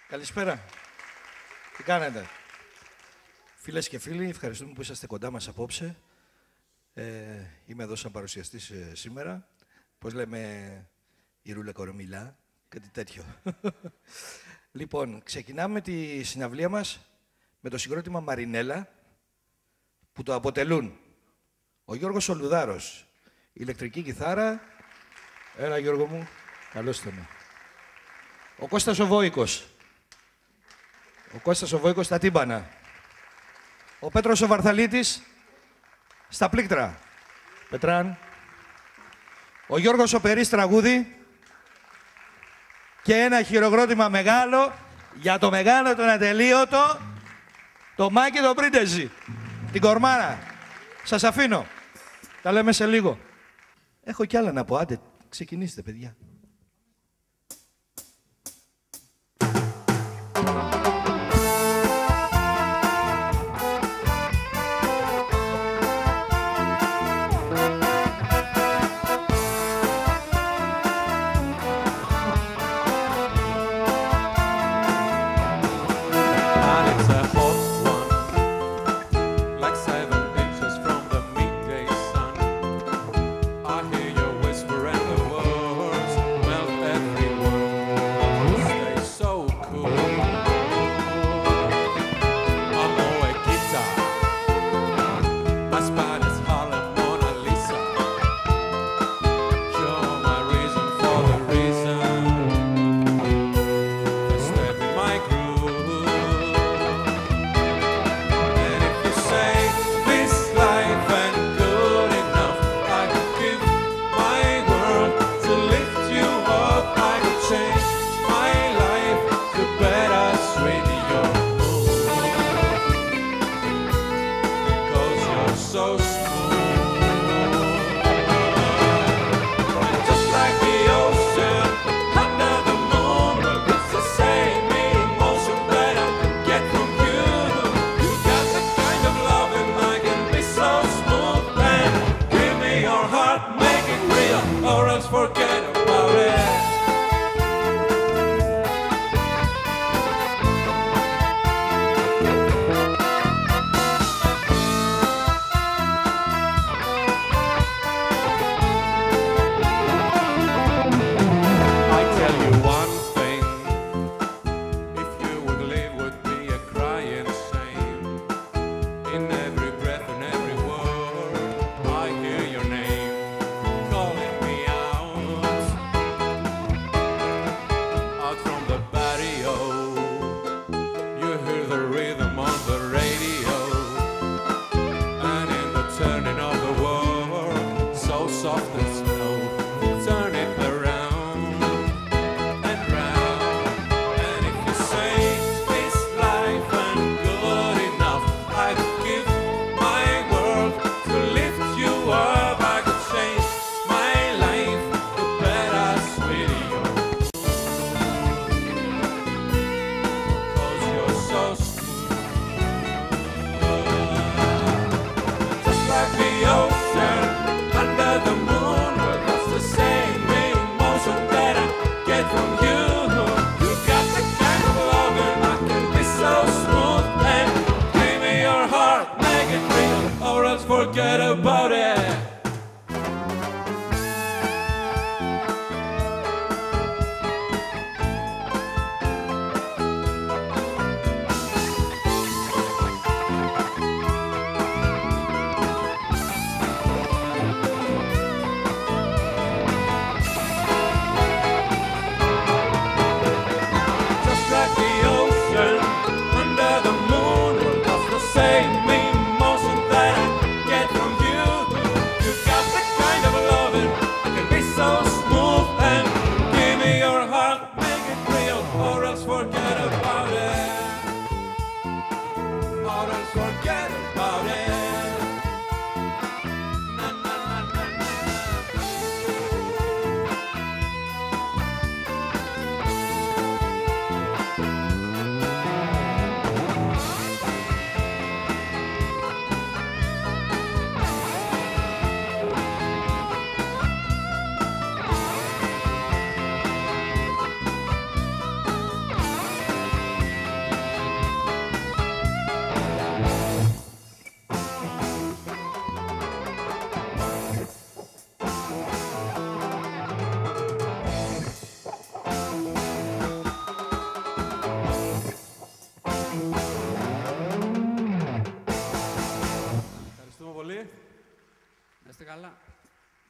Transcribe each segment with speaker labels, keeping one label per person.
Speaker 1: Καλησπέρα. Τι κάνετε? Φίλες και φίλοι, ευχαριστούμε που είσαστε κοντά μας απόψε. Είμαι εδώ σαν παρουσιαστής σήμερα. Πώς λέμε, η Ρούλε Κορομιλά, κάτι τέτοιο. Λοιπόν, ξεκινάμε τη συναυλία μας με το συγκρότημα Μαρινέλα, που το αποτελούν ο Γιώργος Ολουδάρος, ηλεκτρική κιθάρα. Έλα Γιώργο μου, καλώς ήρθατε. Ο Κώστας ο Βόικος. Ο Κώστας ο Βόικος στα τύμπανα. Ο Πέτρος ο Βαρθαλίτης στα πλήκτρα. Πετράν. Ο Γιώργος ο Περής τραγούδι. Και ένα χειροκρότημα μεγάλο για το μεγάλο, τον ατελείωτο, το Μάκη τον Πρίντεζη. Την κορμάρα. Σας αφήνω. Τα λέμε σε λίγο. Έχω κι άλλα να πω. Άντε, ξεκινήστε, παιδιά.
Speaker 2: Words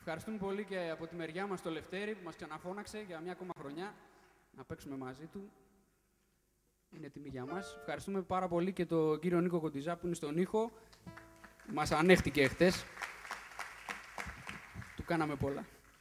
Speaker 2: Ευχαριστούμε πολύ και από τη μεριά μας το Λευτέρη που μας ξαναφώναξε για μια ακόμα χρονιά να παίξουμε μαζί του. Είναι τιμή για μας. Ευχαριστούμε πάρα πολύ και τον κύριο Νίκο Κοντιζά που είναι στον ήχο. Μας ανέχτηκε χτες. Του κάναμε πολλά.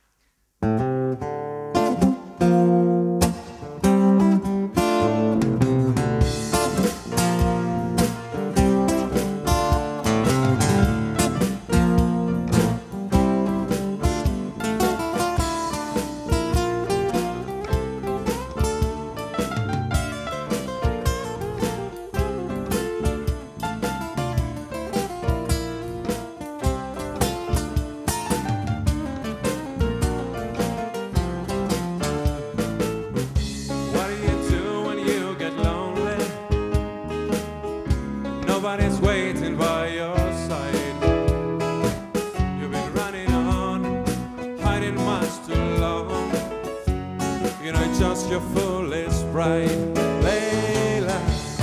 Speaker 3: Nobody's waiting by your side. You've been running on, hiding much too long. You know it's just your foolish pride, Layla.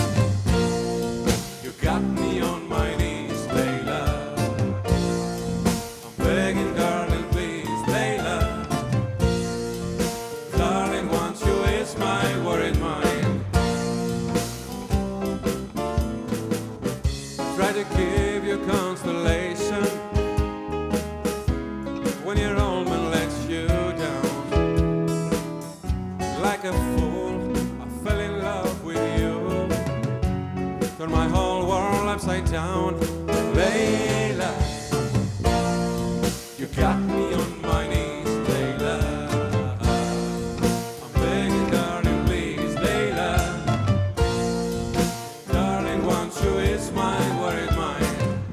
Speaker 3: You got me on my knees, Layla. I'm begging, darling, please, Layla. Darling, want you is my worried mind. Try to give you consolation when your old man lets you down. Like a fool, I fell in love with you. Turned my whole world upside down. Layla, you got me on my knees, Layla. I'm begging, darling, please, Layla. Darling, want you is my worried mind.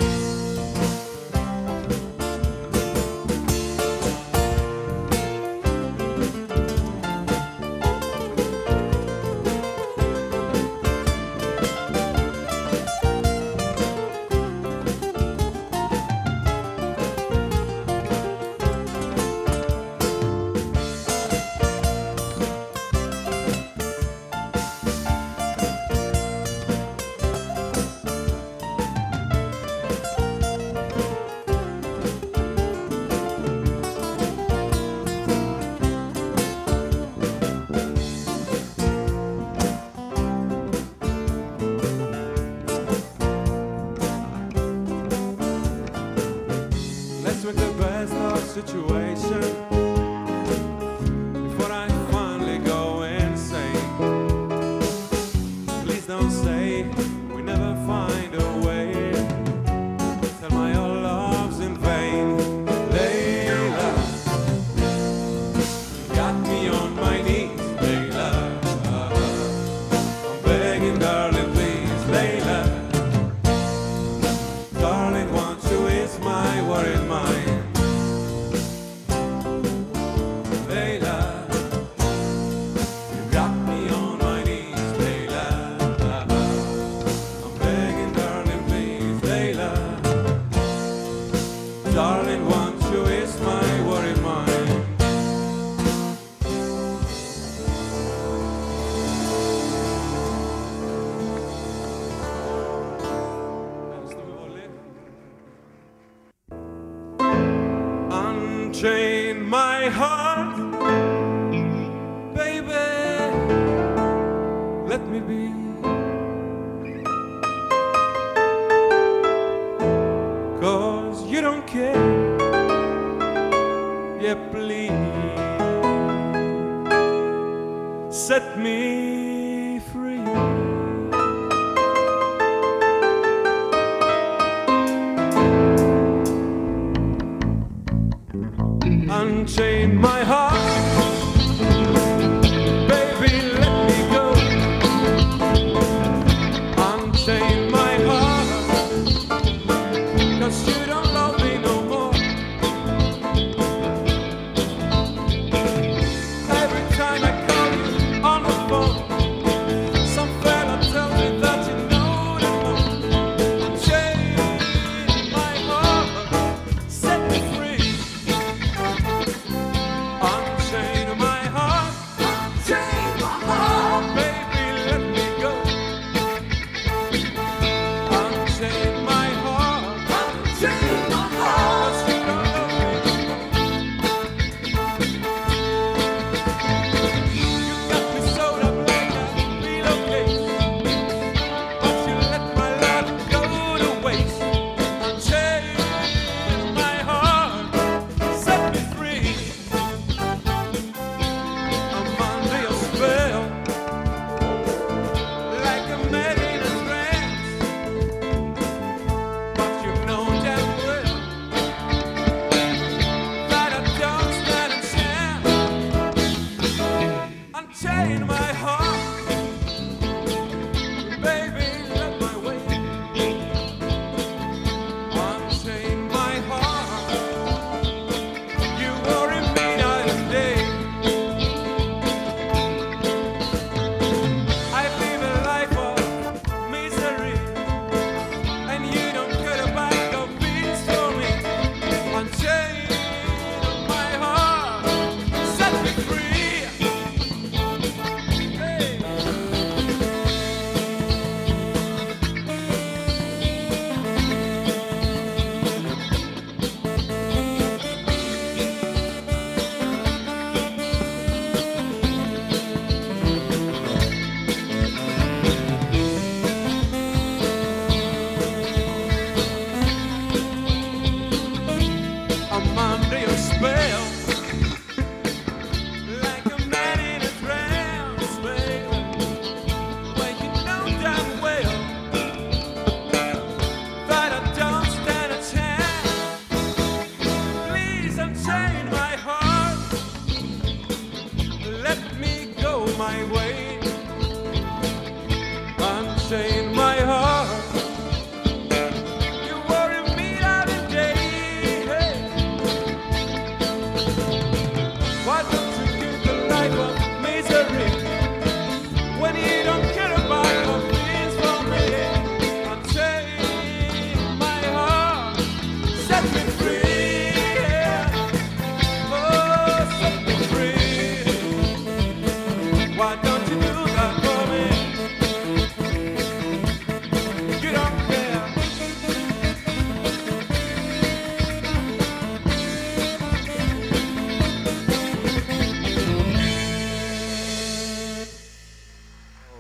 Speaker 3: Let's make the best of the situation before I finally go insane. Please don't say we never find a way. Tell my old love's in vain. Layla, you got me on my knees, Layla. I'm begging, darling, please, Layla. Darling, want you is my worried mind. Layla, you got me on my knees, Layla. I'm begging, darling, please, Layla. Darling, want you is my worried mind. Unchain my heart, baby, let me be. Cause you don't care, yeah, please set me free. Unchain my heart, baby, let me go. Unchain my heart, 'cause you don't love me no more. Every time I call you on the phone, some fella tell me that you know them all. Unchain my heart, set me free.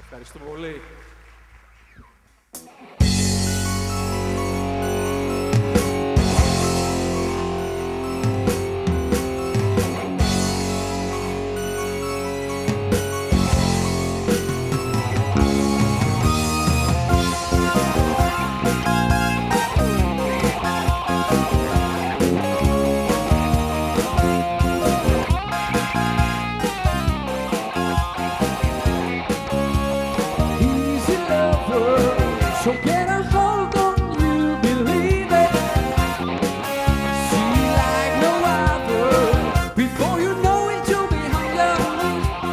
Speaker 2: Ευχαριστώ πολύ.
Speaker 4: So get a hold on you, believe it. See like no other. Before you know it, you'll be hung lonely.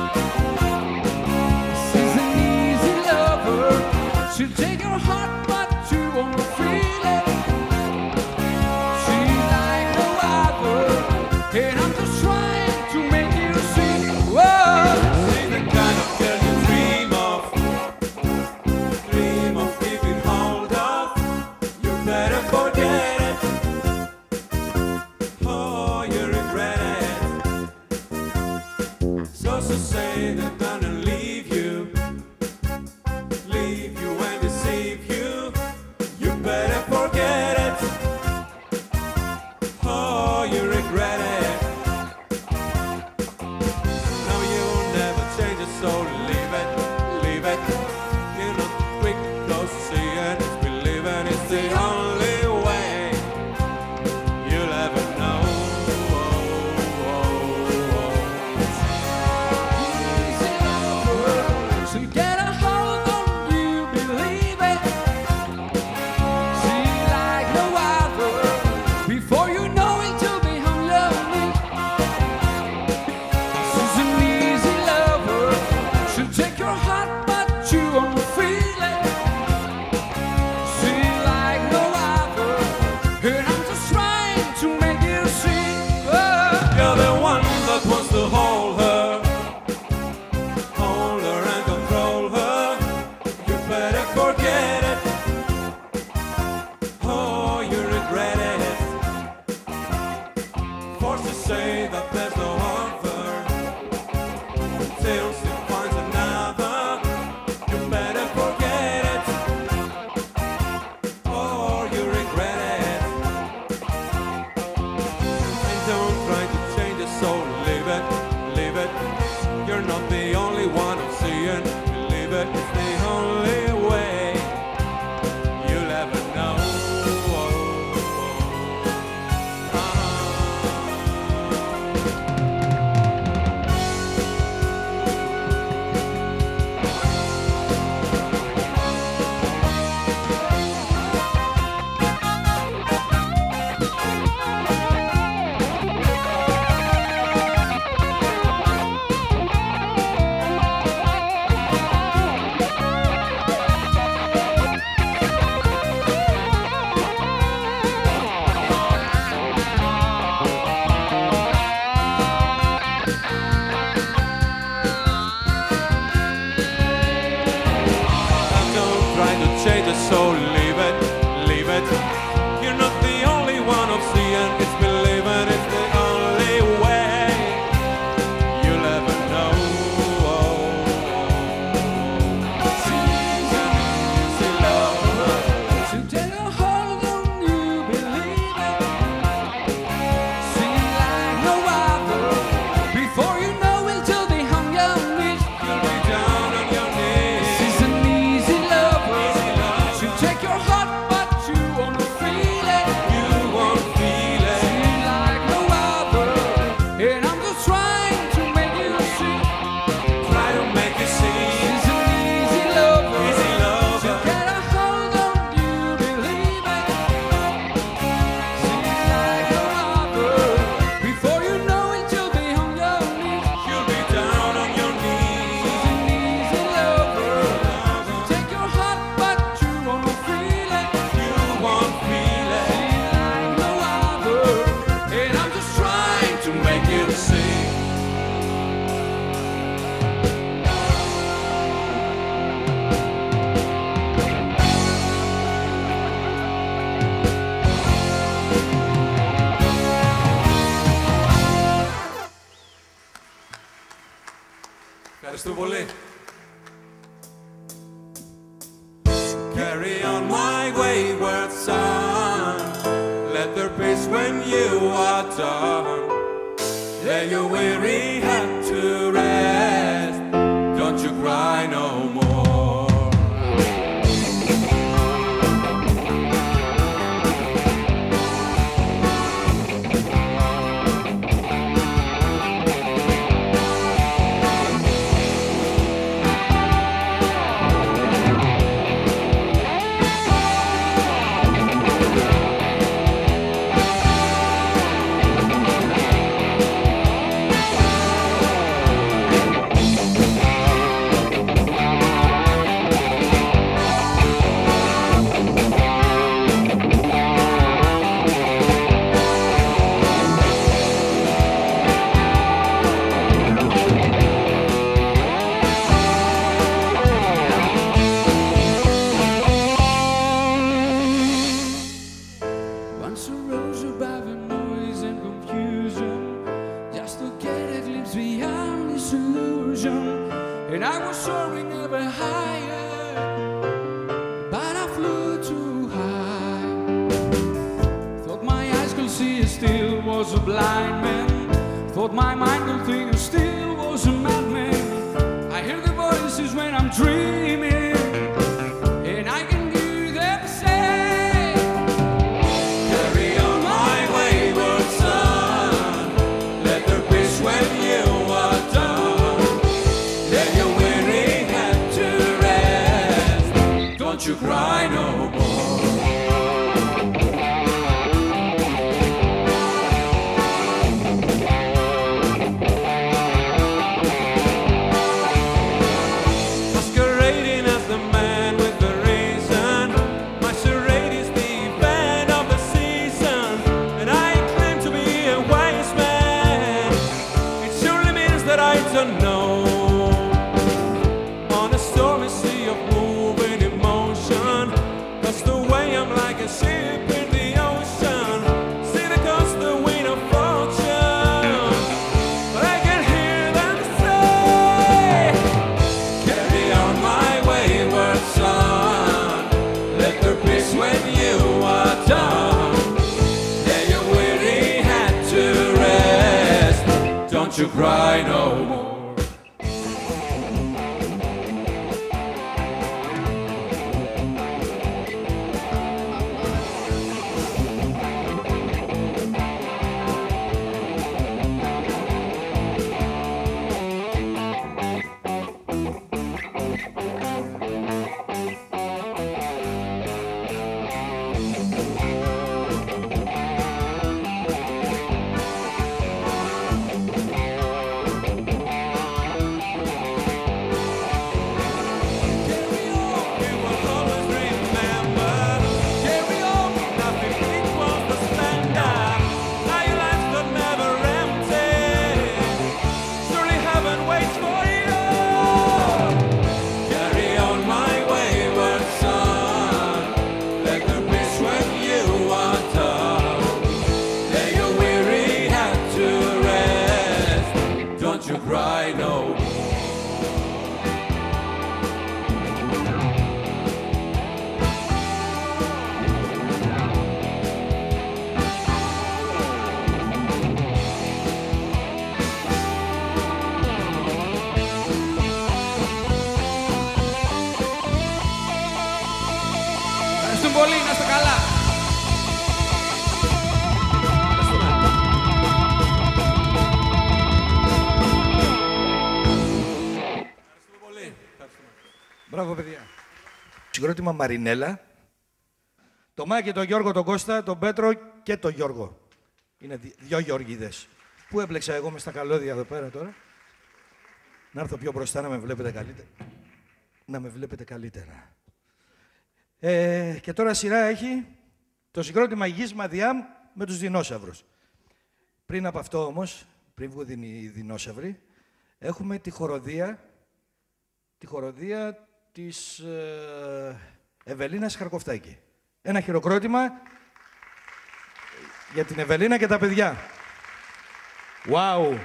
Speaker 4: She's an easy lover. She'll take your heart, but you won't feel it. She like no other. And I'm just trying to make you see. Whoa.
Speaker 3: She's the kind of girl you dream of. Dream of keeping hold of. You better forget it. Oh, you regret it. So say they're gonna leave you and deceive you. You better forget it. Oh, you regret it. No, you'll never change it, so leave it, leave it. You're not quick to see it, believe it, it's the only way you'll ever know.
Speaker 4: So get a hold on you, believe it. See like no other. Before you know it, you'll be hung lonely. She's an easy lover. She'll take your heart, but you won't feel it. See like no other. And I'm just trying to make you see.
Speaker 3: You're the one that wants to hold her and control her. You better forget it. Oh, you regret it. Forced to say that there's no other until she finds another. You better forget it. Oh, you regret it. And don't try to change it, so leave it, leave it. You're not the only one I'm seeing. Believe it, it's the only way you'll ever know. Don't try to change it, so leave it, leave it. You're not the only one I'm seeing. It's believing it's the only way you'll ever know. She's an easy lover.
Speaker 4: So take a hold on you, believe it. See like no other. Before you know it, you'll be hung lonely.
Speaker 3: You'll be down on your knees.
Speaker 4: She's an easy lover. She'll take your heart, but you won't feel it.
Speaker 3: You won't feel it.
Speaker 4: See like no other. And I'm just trying to make you see.
Speaker 3: Try to make you see.
Speaker 4: She's an easy lover.
Speaker 3: Easy lover.
Speaker 4: So get a hold on you, believe it. See like no other. Before you know it, you'll be hung lonely.
Speaker 3: You'll be down on your knees.
Speaker 4: She's an easy lover. She'll take your heart, but you won't feel it.
Speaker 3: You won't feel it.
Speaker 4: See like no other. And I'm just trying to make you see.
Speaker 3: Ευχαριστώ πολύ. done. Lay your weary head to rest. Don't you cry no more. To cry no more.
Speaker 2: Πολύ, να είστε καλά.
Speaker 3: Ευχαριστούμε πολύ.
Speaker 1: Μπράβο, παιδιά. Συγκρότημα Μαρινέλα. Το Μάκη, τον Γιώργο, τον Κώστα, τον Πέτρο και τον Γιώργο. Είναι δυο Γιώργηδες. Πού έπλεξα εγώ μες στα καλώδια εδώ πέρα τώρα. Να έρθω πιο μπροστά να με βλέπετε καλύτερα. Να με βλέπετε καλύτερα. Και τώρα σειρά έχει το συγκρότημα Γης Μαδιάμ με τους δεινόσαυρους. Πριν από αυτό όμως, πριν βγουν οι δεινόσαυροι, έχουμε τη χοροδία της Ευελίνας Χαρκοφτάκη. Ένα χειροκρότημα για την Ευελίνα και τα παιδιά. Wow!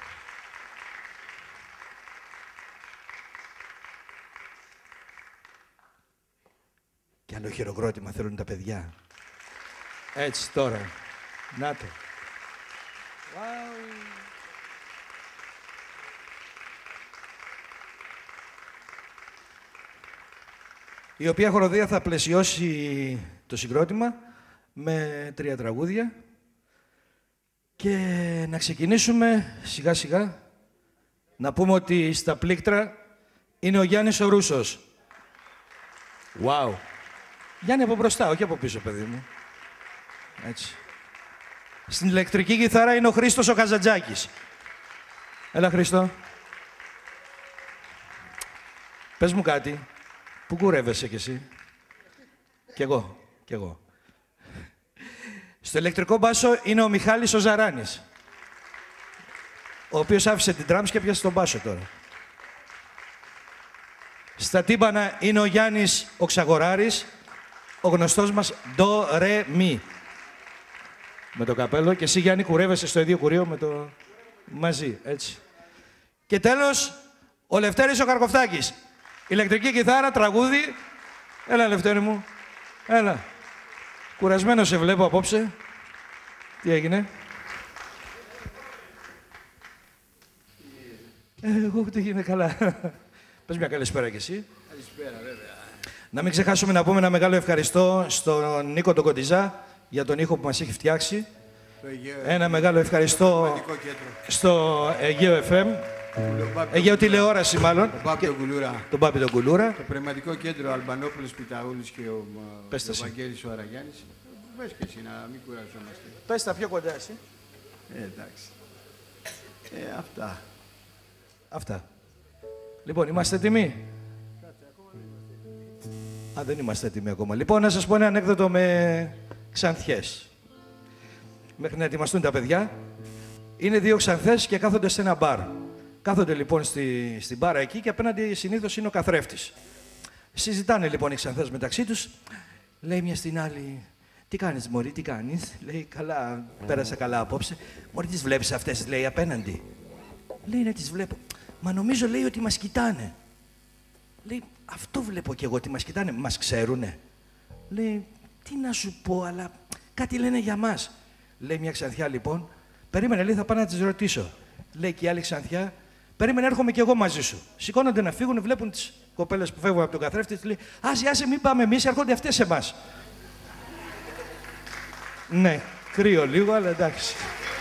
Speaker 1: Και άλλο χειροκρότημα θέλουν τα παιδιά. Έτσι τώρα. Να το. Η οποία χοροδία θα πλαισιώσει το συγκρότημα με 3 τραγούδια και να ξεκινήσουμε σιγά σιγά να πούμε ότι στα πλήκτρα είναι ο Γιάννης ο Ρούσος. Wow. Γιάννη από μπροστά, όχι από πίσω, παιδί μου. Έτσι. Στην ηλεκτρική κιθάρα είναι ο Χρήστος ο Καζαντζάκης. Έλα, Χρήστο. Πες μου κάτι. Πού κουρεύεσαι κι εσύ? Κι εγώ. Στο ηλεκτρικό μπάσο είναι ο Μιχάλης ο Ζαράνης, ο οποίος άφησε την τράμς και πιάσε τον μπάσο τώρα. Στα τύμπανα είναι ο Γιάννης ο Ξαγοράρης, ο γνωστός μας ντο ρε μι. Με το καπέλο, και εσύ, Γιάννη, κουρεύεσαι στο ίδιο κουρίο με το μαζί, έτσι. Και τέλος, ο Λευτέρης ο Καρκοφτάκης. Ηλεκτρική κιθάρα, τραγούδι. Έλα, Λευτέρη μου. Έλα. Κουρασμένο σε βλέπω απόψε. Τι έγινε? Εγώ ούτε γίνεται καλά. Πες μια καλησπέρα κι εσύ.
Speaker 5: Καλησπέρα, βέβαια.
Speaker 1: Να μην ξεχάσουμε να πούμε ένα μεγάλο ευχαριστώ στον Νίκο τον Κοντιζά για τον ήχο που μας έχει φτιάξει. Ένα μεγάλο ευχαριστώ στο Αιγαίο FM. Αιγαίο τηλεόραση, μάλλον. Τον Πάπη τον Κουλούρα.
Speaker 5: Το Πνευματικό Κέντρο Αλμπανόπουλος Πιταούλης και ο Βαγγέλης ο Αραγιάννης. Πες και εσύ, να μην κουραζόμαστε.
Speaker 1: Πες τα πιο κοντά εσύ.
Speaker 5: Εντάξει.
Speaker 1: Αυτά. Λοιπόν, είμαστε έτοιμοι? Δεν είμαστε έτοιμοι ακόμα. Λοιπόν, να σας πω ένα ανέκδοτο με ξανθιές. Μέχρι να ετοιμαστούν τα παιδιά. Είναι 2 ξανθές και κάθονται σε ένα μπαρ. Κάθονται λοιπόν στην μπάρα εκεί και απέναντι συνήθως είναι ο καθρέφτης. Συζητάνε λοιπόν οι ξανθές μεταξύ τους. Λέει μια στην άλλη, τι κάνεις μωρή, τι κάνεις? Λέει, καλά, πέρασα καλά απόψε. Μωρή, τις βλέπεις αυτές, λέει, απέναντι? Λέει, ναι, τις βλέπω. Μα νομίζω, λέει, ότι μας κοιτάνε. Λέει, αυτό βλέπω κι εγώ, ότι μας κοιτάνε. Μας ξέρουνε? Λέει, τι να σου πω, αλλά κάτι λένε για μας. Λέει μια ξανθιά λοιπόν, περίμενε, λέει, θα πάω να τις ρωτήσω. Λέει και η άλλη ξανθιά, περίμενε, έρχομαι κι εγώ μαζί σου. Σηκώνονται να φύγουν, βλέπουν τις κοπέλες που φεύγουν από τον καθρέφτη, λέει, άσε, μην πάμε εμείς, έρχονται αυτές εμάς. Ναι, κρύο λίγο, αλλά εντάξει.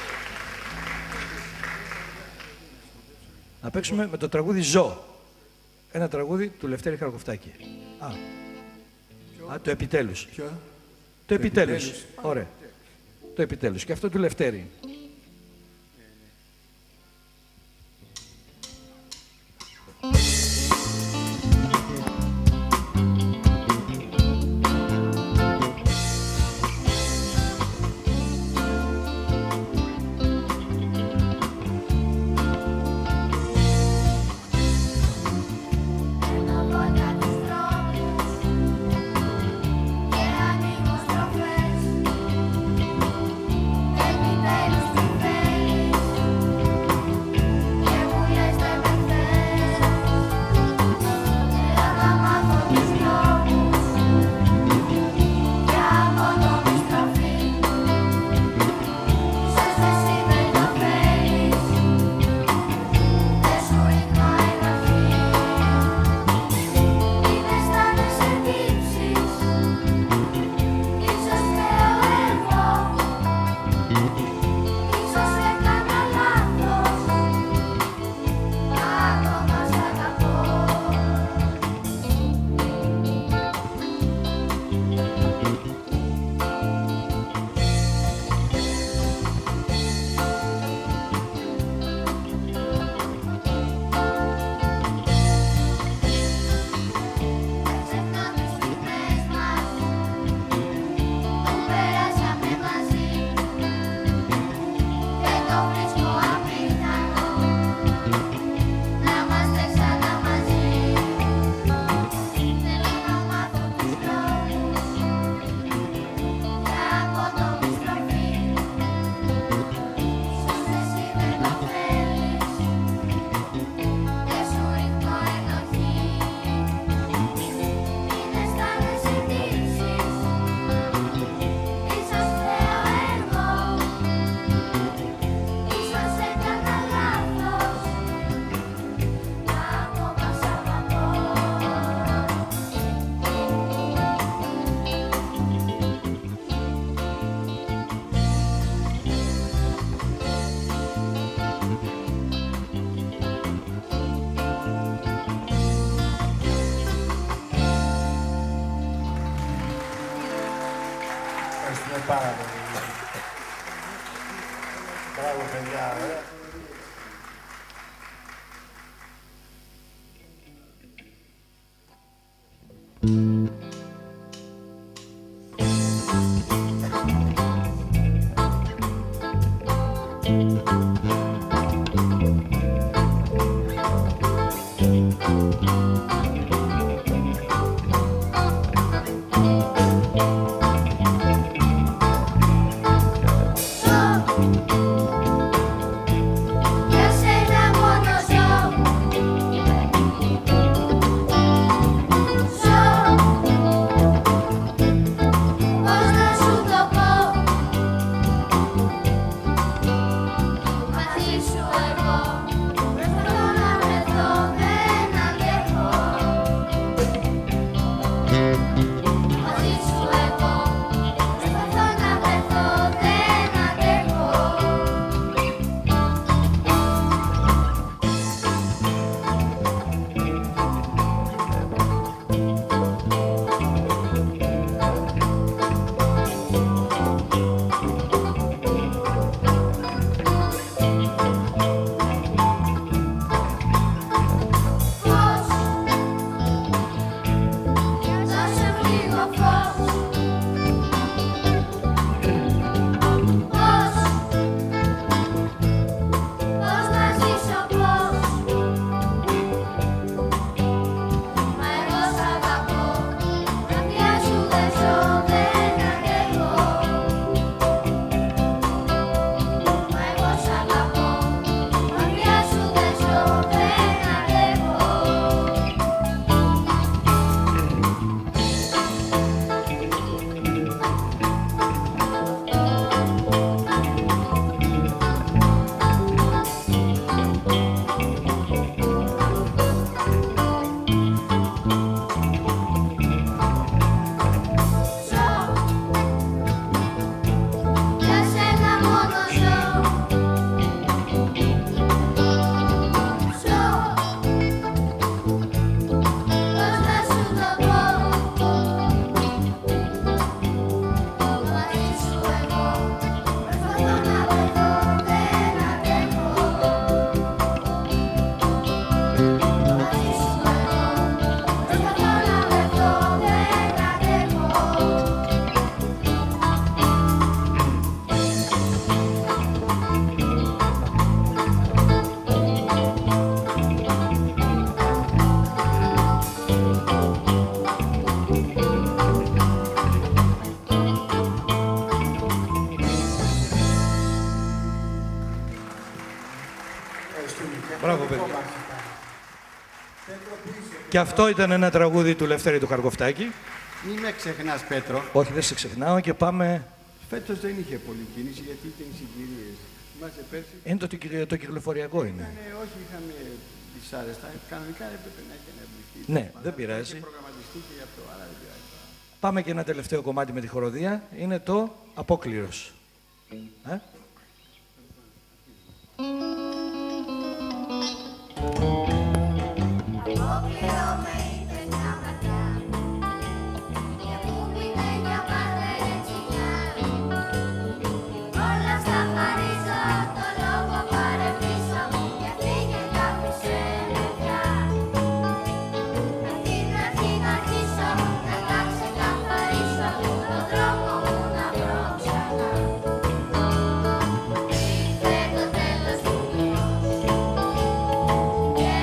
Speaker 1: Να παίξουμε με το τραγούδι «Ζω». Ένα τραγούδι του Λευτέρη Καρκοφτάκη. Το Επιτέλους.
Speaker 5: Ποιο?
Speaker 1: Το Επιτέλους. Ωραία. Το Επιτέλους. Και αυτό του Λευτέρη.
Speaker 6: Επιτέλους
Speaker 5: πάρα πολύ. Μπράβο, παιδιά, ωραία.
Speaker 1: Μπράβο, παιδιά. Και αυτό ήταν ένα τραγούδι του Λευτέρη του Χαρκοφτάκη.
Speaker 5: Μην με ξεχνάς, Πέτρο.
Speaker 1: Όχι, δεν σε ξεχνάω και πάμε...
Speaker 5: Φέτος δεν είχε πολλή κίνηση γιατί ήταν οι συγκυρίες. Θυμάσαι πέρσι.
Speaker 1: Είναι το κυκλοφοριακό είναι.
Speaker 5: Όχι, είχαμε δυσάρεστα. Κανονικά έπρεπε να έχει αναβληθεί.
Speaker 1: Ναι, δεν πειράζει.
Speaker 5: Είχε προγραμματιστεί και γι' αυτό, αλλά δεν πειράζει.
Speaker 1: Πάμε και ένα τελευταίο κομμάτι με τη χοροδία. Είναι το Απόκληρος.
Speaker 6: Yeah.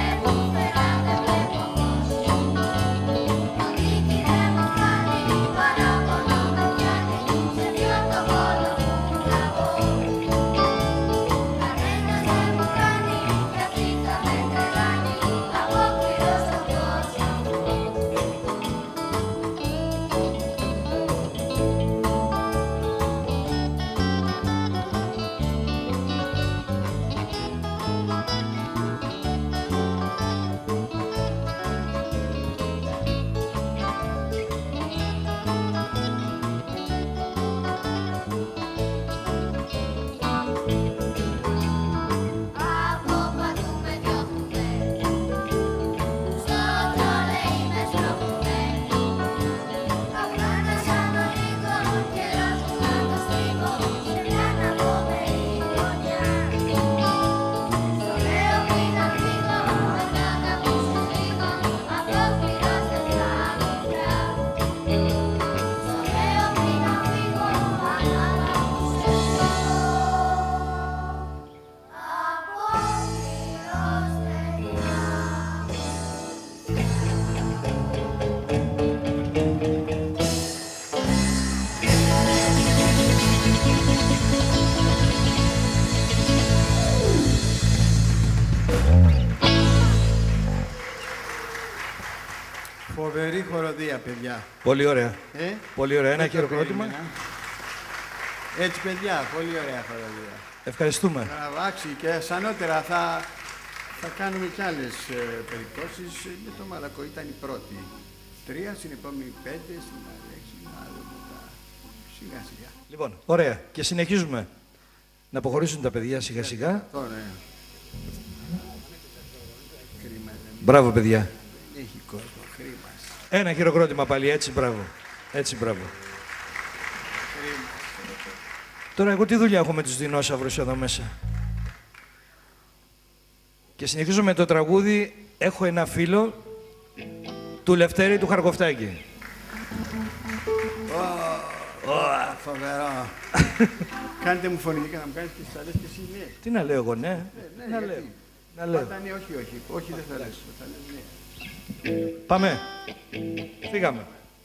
Speaker 5: Φοβερή χοροδία, παιδιά.
Speaker 1: Πολύ ωραία. Πολύ ωραία. Ένα χειροκρότημα.
Speaker 5: Έτσι, παιδιά, πολύ ωραία χοροδία.
Speaker 1: Ευχαριστούμε.
Speaker 5: Άξι, και σανότερα θα κάνουμε κι άλλες περιπτώσεις. Με το Μαλακό ήταν η πρώτη. 3, στην επόμενη 5, στην άλλη 6, άλλο μετά. Σιγά σιγά.
Speaker 1: Λοιπόν, ωραία. Και συνεχίζουμε να αποχωρήσουν τα παιδιά σιγά σιγά. Μπράβο, παιδιά.
Speaker 5: Δεν έχει κόσμο, χρήμα.
Speaker 1: Ένα χειροκρότημα πάλι, έτσι, μπράβο. Έτσι, μπράβο. Τώρα, εγώ τι δουλειά έχω με τους δεινόσαυρους εδώ μέσα. Και συνεχίζω με το τραγούδι «Έχω ένα φίλο» του Λευτέρη του Χαρκοφτάκη.
Speaker 5: Φοβερό. Κάντε μου φωνητικά να μου κάνεις και τις άλλες και εσύ ναι.
Speaker 1: Τι να λέω εγώ, ναι.
Speaker 5: Να λέω. Πάντα ναι, όχι. Όχι, δεν θα λες.
Speaker 1: Πάμε. Φύγαμε.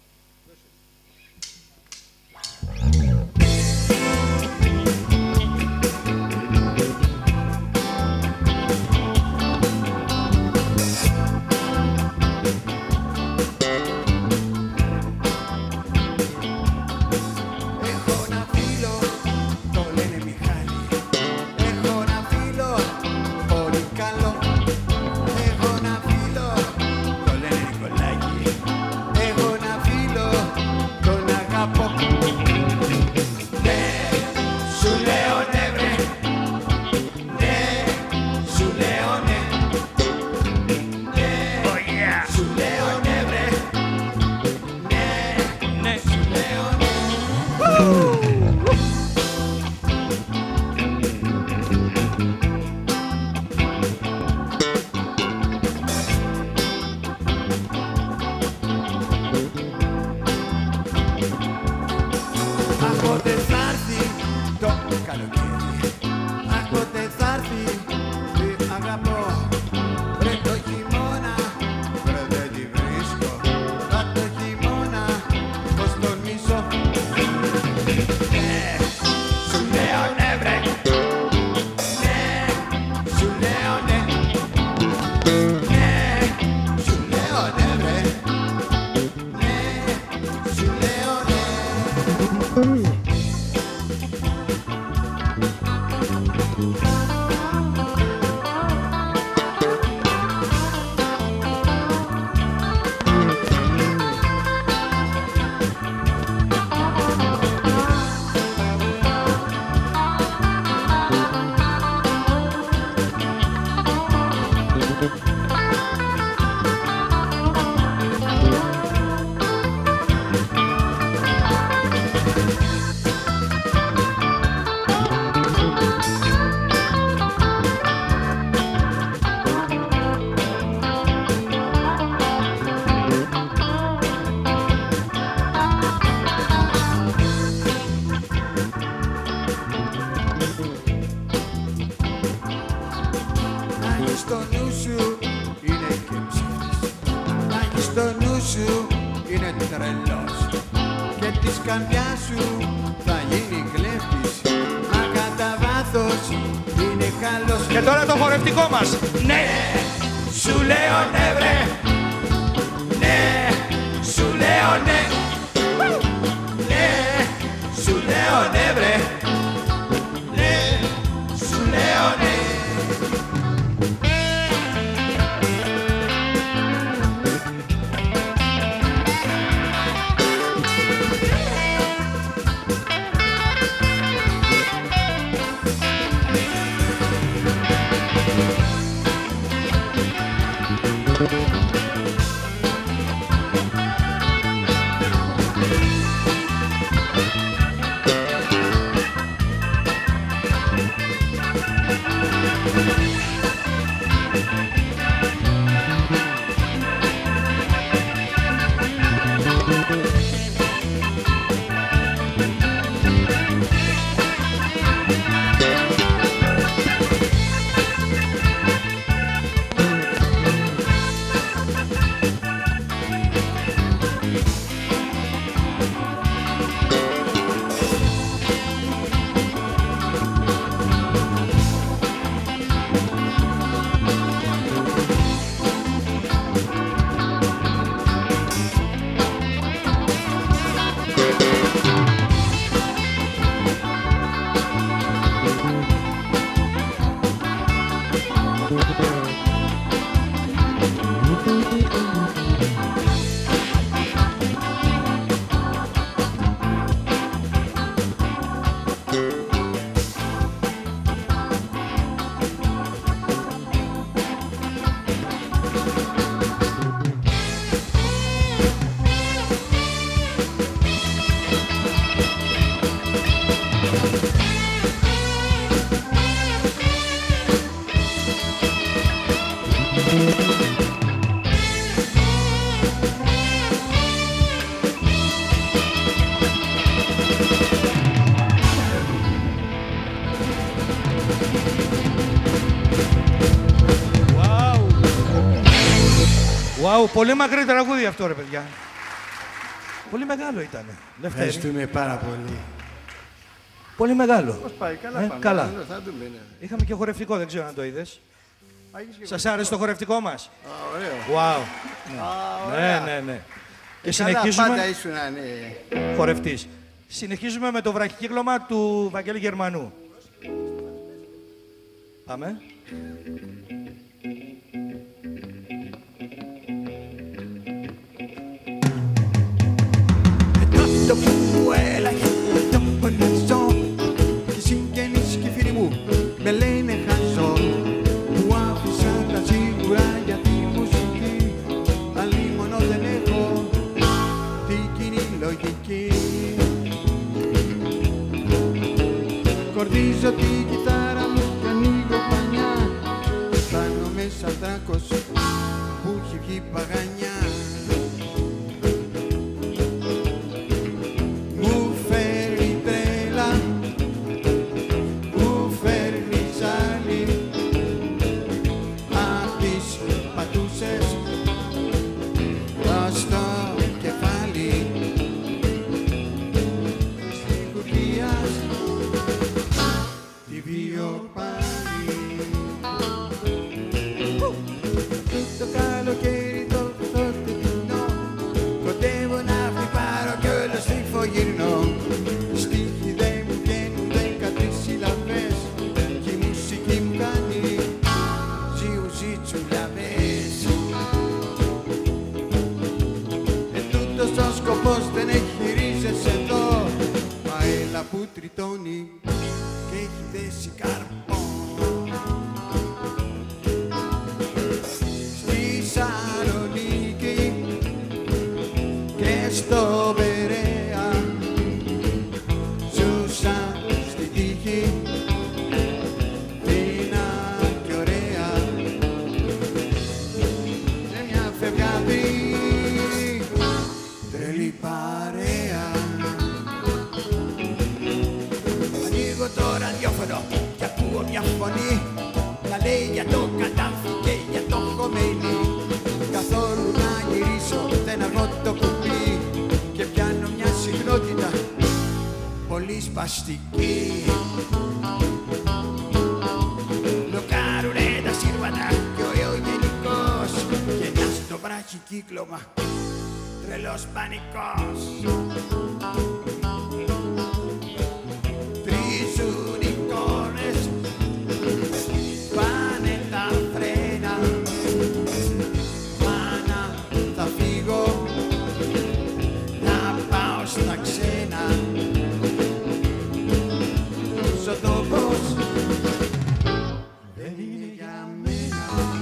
Speaker 6: Και τώρα το χορευτικό μας. Ναι, σου λέω ναι βρε. Ναι, σου λέω ναι. Ναι, σου λέω ναι βρε. Ναι, σου λέω ναι.
Speaker 1: Αου, πολύ μακρύ τραγούδι αυτό, ρε παιδιά. Πολύ μεγάλο ήταν.
Speaker 5: Ευχαριστούμε πάρα πολύ.
Speaker 1: Πολύ μεγάλο.
Speaker 5: Πώς πάει, καλά πάμε.
Speaker 1: Καλά.
Speaker 5: Θα δούμε, ναι.
Speaker 1: Είχαμε και χορευτικό, δεν ξέρω αν το είδες. Σας άρεσε το χορευτικό μας?
Speaker 5: Ωραίο.
Speaker 1: Wow. Ναι. Και συνεχίζουμε...
Speaker 5: Πάντα ήσουν, ναι.
Speaker 1: Χορευτής. Συνεχίζουμε με το βραχικύκλωμα του Βαγγέλη Γερμανού. Πάμε.
Speaker 5: Το που έλαγε το πονεζό και συγγενείς και φίλοι μου με λένε χαζό που άφησα τα σίγουρα για τη μουσική αλλήμωνο δεν έχω την κοινή λογική. Κορδίζω την κιθάρα μου και ανοίγω πανιά αισθάνομαι σαν δράκος που έχει βγει παγανιά. Που τριτώνει και έχει δέσει καρπό στη Σαλονίκη και στο Περαία ζούσα στη τύχη φίνα και ωραία σε μια φευγαδή τρελή παρέα. Το ραδιόφωνο και ακούω μια φωνή να λέει για το Καντάφη και για το Χομέινι. Καθόλου να γυρίσω δεν αργώ το κουμπί και πιάνω μια συχνότητα πολύ σπαστική. Λοκάρουνε τα σύρματα και ωραίο γενικός και ένα στο βραχικύκλωμα τρελός πανικός. Τρίζουν εικόνες, πάνε τα φρένα, μάνα θα φύγω, να πάω στα ξένα. Ο τόπος δεν είναι για μένα.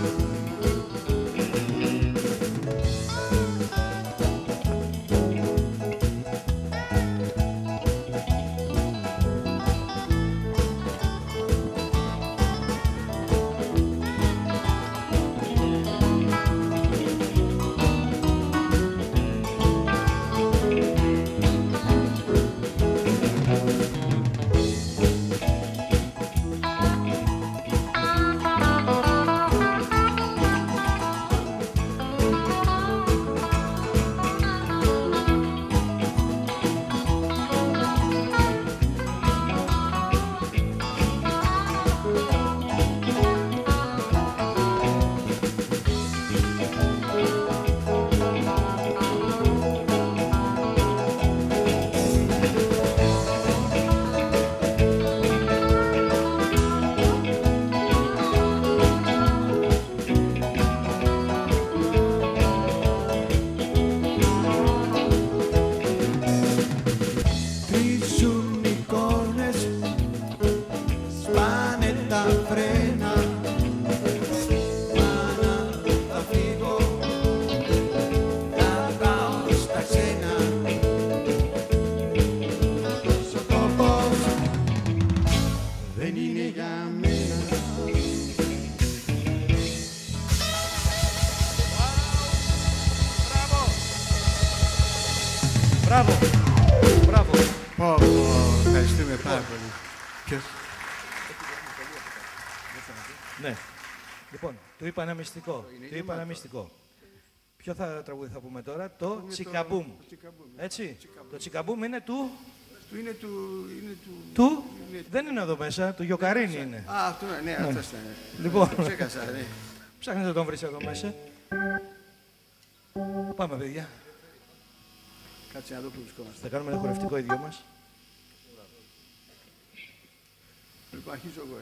Speaker 1: Μπράβο. Μπράβο.
Speaker 5: Ευχαριστούμε πάρα πολύ. Ποιος?
Speaker 1: Ναι. Λοιπόν, του είπα ένα μυστικό. Ποιο τραγούδι θα πούμε τώρα? Το Τσικαμπούμ. Έτσι. Το Τσικαμπούμ είναι του... Του? Δεν είναι εδώ μέσα, του Γιοκαρίνη είναι.
Speaker 5: Α, αυτό, ναι, αυτό ήταν.
Speaker 1: Λοιπόν,
Speaker 5: Ξέχασα, ναι.
Speaker 1: ψάχνεις να τον βρεις εδώ μέσα. Πάμε, παιδιά.
Speaker 5: Κάτσε να δω που βρισκόμαστε.
Speaker 1: Θα κάνουμε ένα χορευτικό οι δυο μας.
Speaker 5: Λοιπόν, αρχίζω εγώ,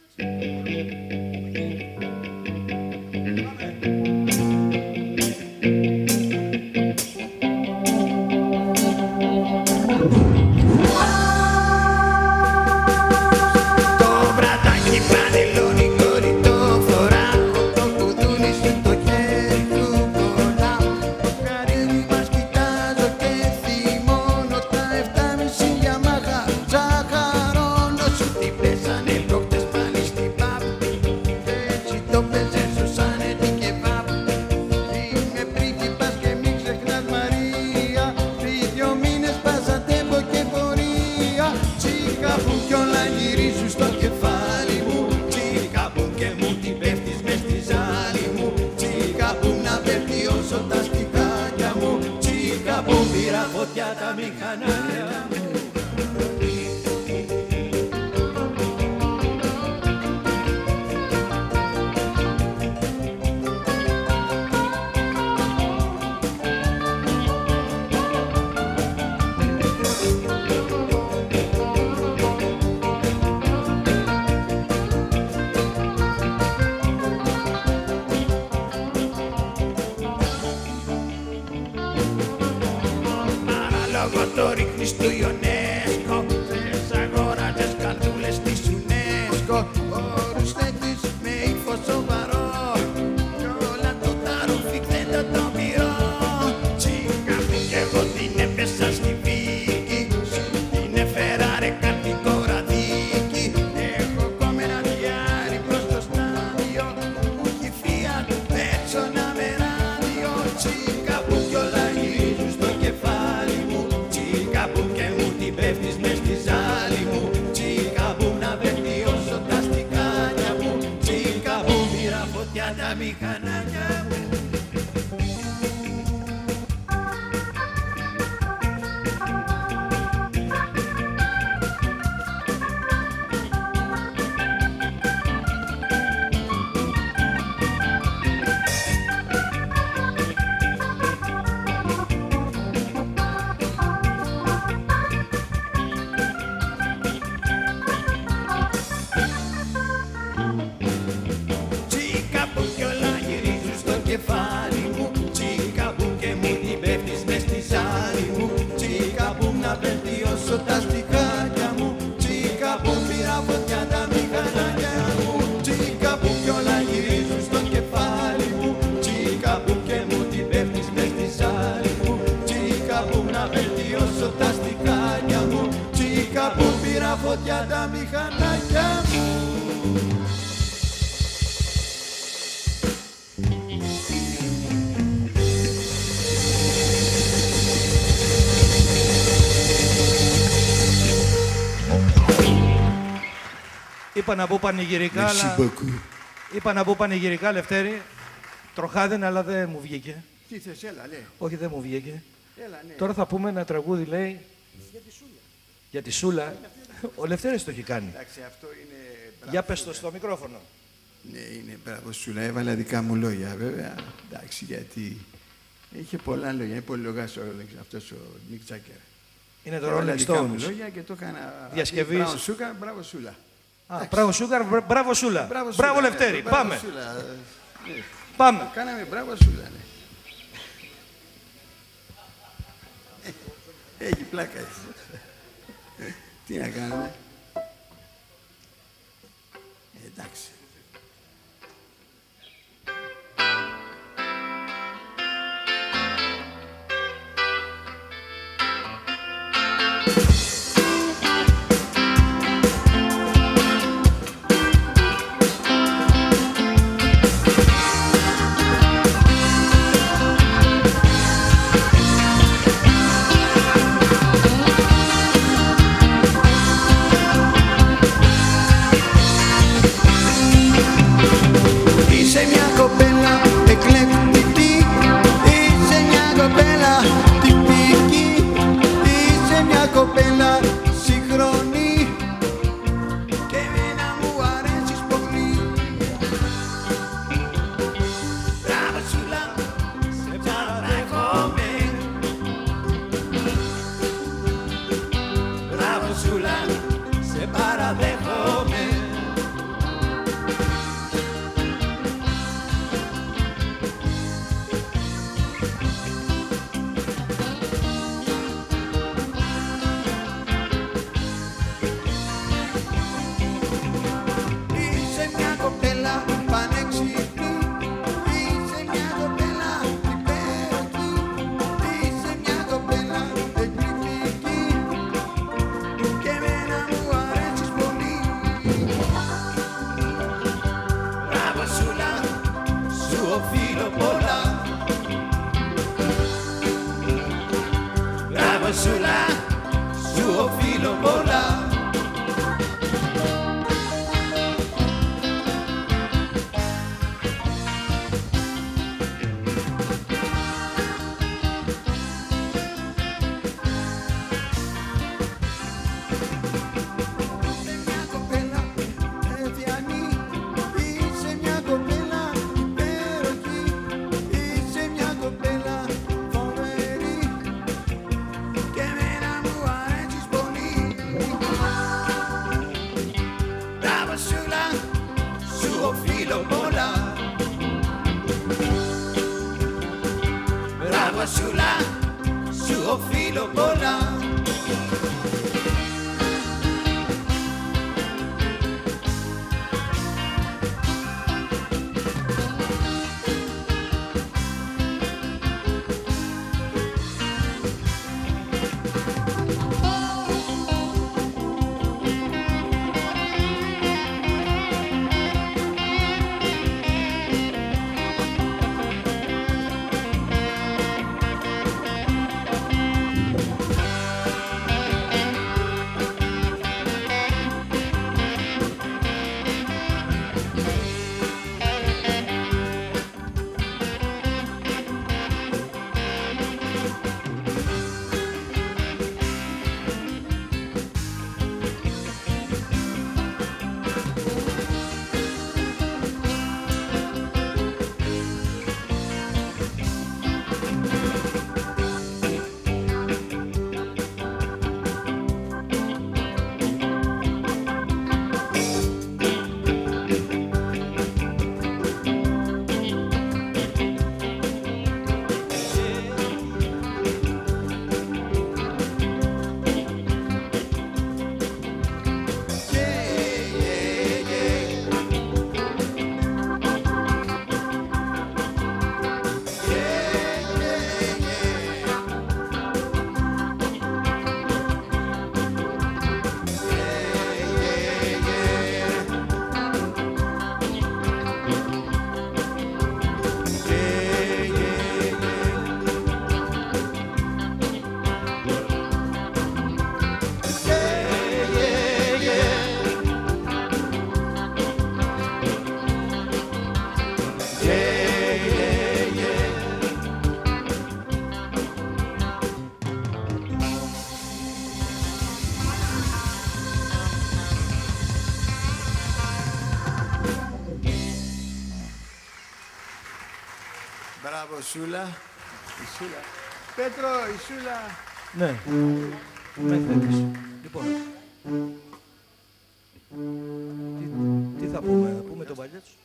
Speaker 5: φωτιά τα μηχανάκια μου.
Speaker 1: Είπα να πω πανηγυρικά, αλλά... Είπα να πω πανηγυρικά, Λευτέρη. Τροχάδεν, αλλά δεν μου βγήκε.
Speaker 5: Τι θες, έλα, λέει.
Speaker 1: Όχι, δεν μου βγήκε.
Speaker 5: Έλα, ναι.
Speaker 1: Τώρα θα πούμε ένα τραγούδι, λέει...
Speaker 5: Για τη Σούλα.
Speaker 1: Για τη Σούλα. Ο Λευτέρης το έχει κάνει.
Speaker 5: Εντάξει, αυτό είναι...
Speaker 1: Για πες το στο μικρόφωνο.
Speaker 5: Ναι, είναι μπράβο Σούλα. Έβαλα δικά μου λόγια, βέβαια. Εντάξει, γιατί... Είχε πολλά λόγια. Είναι πολύ λογάς αυτός ο Νικ Τζάκερ.
Speaker 1: Είναι το Rolling Stones.
Speaker 5: Λόγια και το έκανα...
Speaker 1: Διασκευής.
Speaker 5: Μπράβο Σούκα, μπράβο Σούλα.
Speaker 1: Μπράβο Σούκαρ, μπράβο Σούλα. Μπράβο Λευτέρη, πάμε. Πάμε.
Speaker 5: Κάναμε μπράβο Σούλα, ναι. Έχει πλάκα έτσι. Τι να κάνουμε. Εντάξει.
Speaker 6: σούλα, σου οφείλω πολλά. Σούλα, σου οφείλω πολλά. Μπράβο, Σούλα. Η Σούλα. Πέτρο, η Σούλα.
Speaker 1: Ναι. Με θέλεις. Λοιπόν. Τι θα πούμε, θα πούμε το παλιό σου.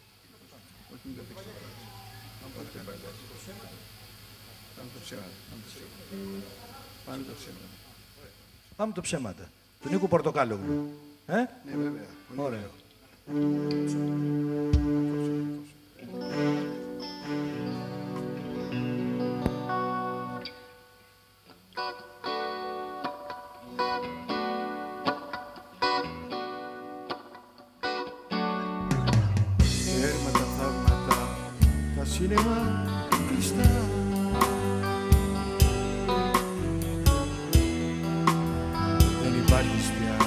Speaker 1: Πάμε το ψέματα. Του Νίκου Πορτοκάλογλου.
Speaker 5: Ναι, βέβαια.
Speaker 1: Ωραίο.
Speaker 5: Τέρμα τα θαύματα, τα σίνεμα κλειστά. Δεν υπάρχεις πια.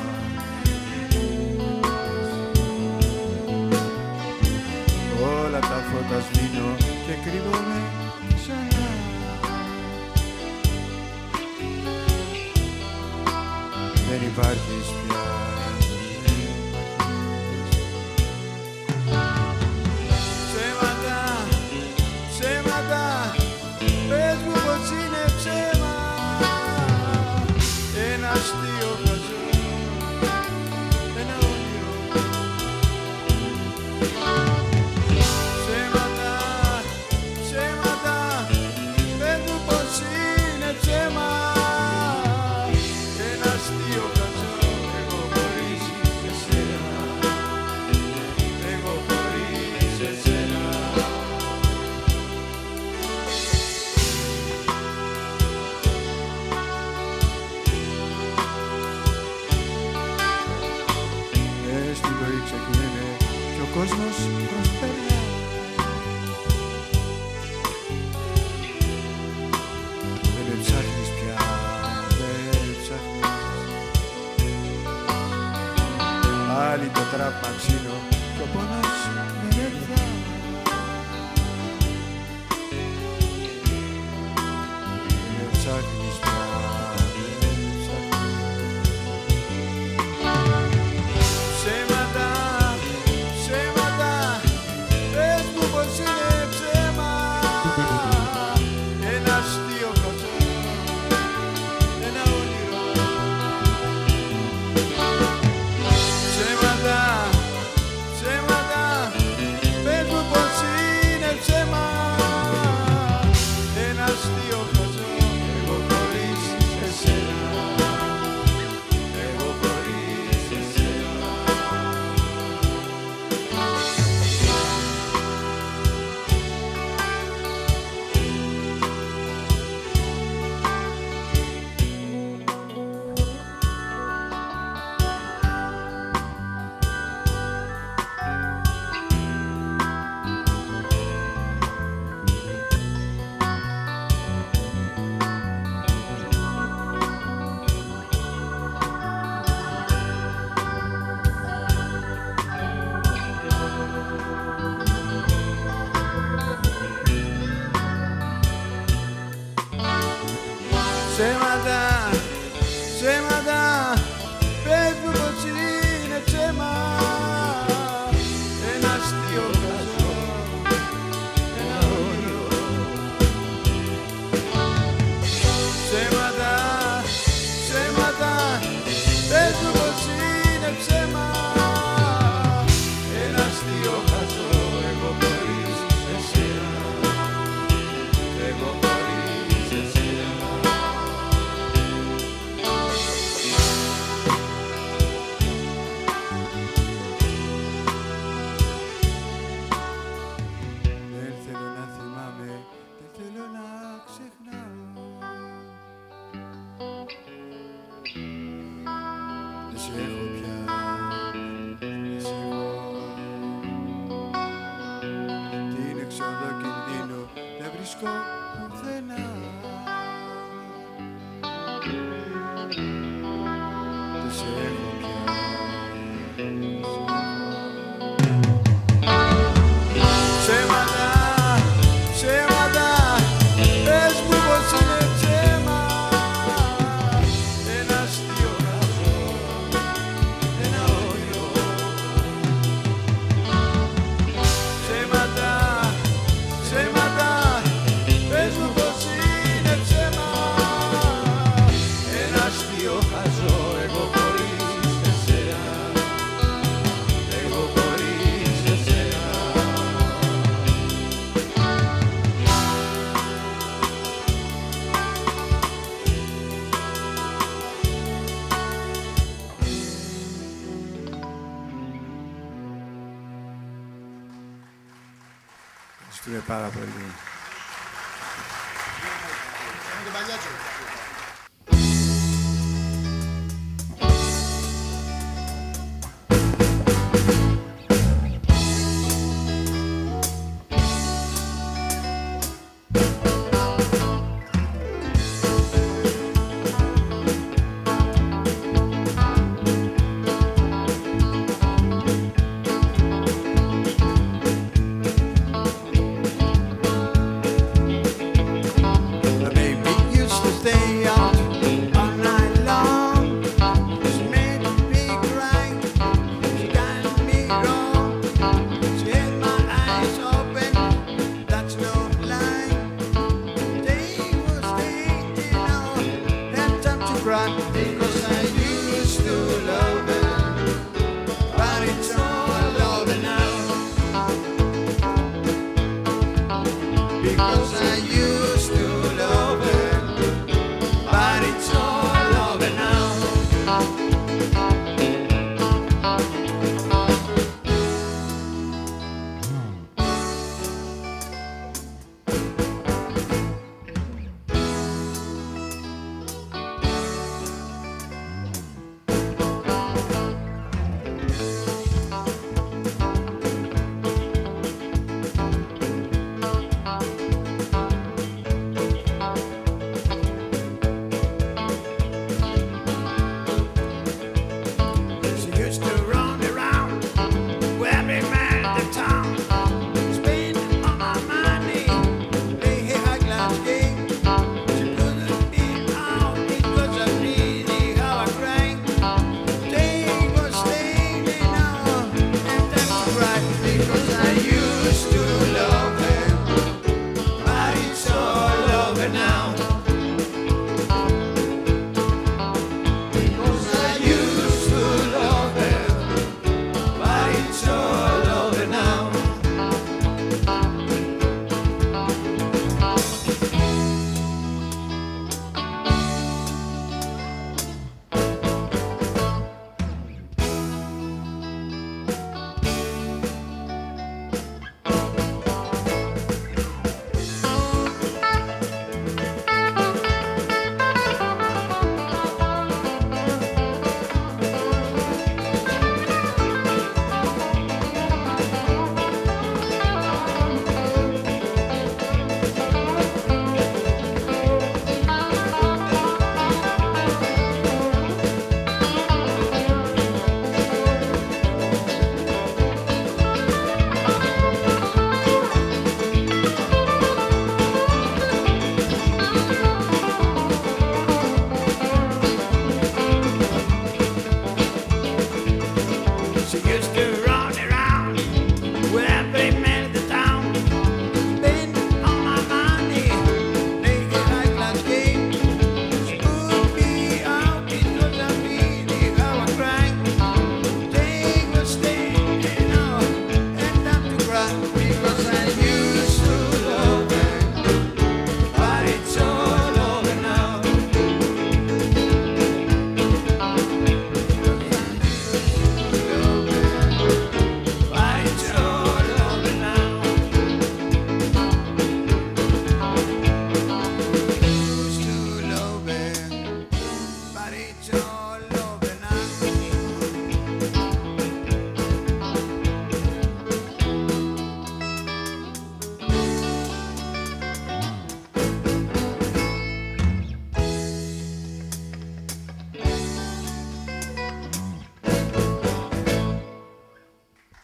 Speaker 5: Όλα τα φώτα σβήνω και κρύβομαι ξανά. Δεν υπάρχεις πια. Ψέματα, ψέματα, πες μου πως είναι ψέμα. Ένα αστείο χαζό, ένα όνειρο. Ψέματα, ψέματα, πες μου πως είναι ψέμα. Ένα αστείο χαζό, εγώ χωρίς εσένα. Εγώ χωρίς εσένα. Στην ζωή ξεκινάνε και ο κόσμος προσπέρνα. Δεν με ψάχνεις πια, δεν πάρει το τράπ μαξίνο κι ο πόνος δεν έρθα. Δεν ψάχνεις πια, δεν ψάχνεις. Ψέματα, ψέματα, πες μου πως είναι ψέμα. Ένα αστείο χαζό, ένα όνειρο. Ψέματα, ψέματα, πες μου πως είναι ψέμα. Ένα αστείο χαζό, εγώ χωρίς εσένα. Εγώ χωρίς εσένα. Ψέματα, ψέματα, πες μου πως είναι ψέμα. Ένα αστείο χαζό, ένα όνειρο. Ψέματα, ψέματα, πες μου πως είναι ψέμα. Ένα αστείο χαζό, εγώ χωρίς εσένα. Εγώ χωρίς εσένα. Δεν θέλω να θυμάμαι, δεν θέλω να ξεχνάω. Δεν σε έχω πια, δεν σε έχω. Την εξόδο κινδύνου δεν βρίσκω πουθενά. Δεν σε έχω πια, δεν σε έχω. Ψέματα, ψέματα, πες μου πως είναι ψέμα. Ένα αστείο χαζό, ένα όνειρο. Ψέματα, ψέματα, πες μου πως είναι ψέμα. Ένα αστείο χαζό, εγώ χωρίς εσένα. Εγώ χωρίς εσένα. Ευχαριστούμε πάρα πολύ. The baby used to stay out all night long. She made me cry, she done me wrong. She had my eyes open, that's no lie. They was staying, had time to cry because I used to love her, but it's all over now. Because I used to love her, but it's all over now.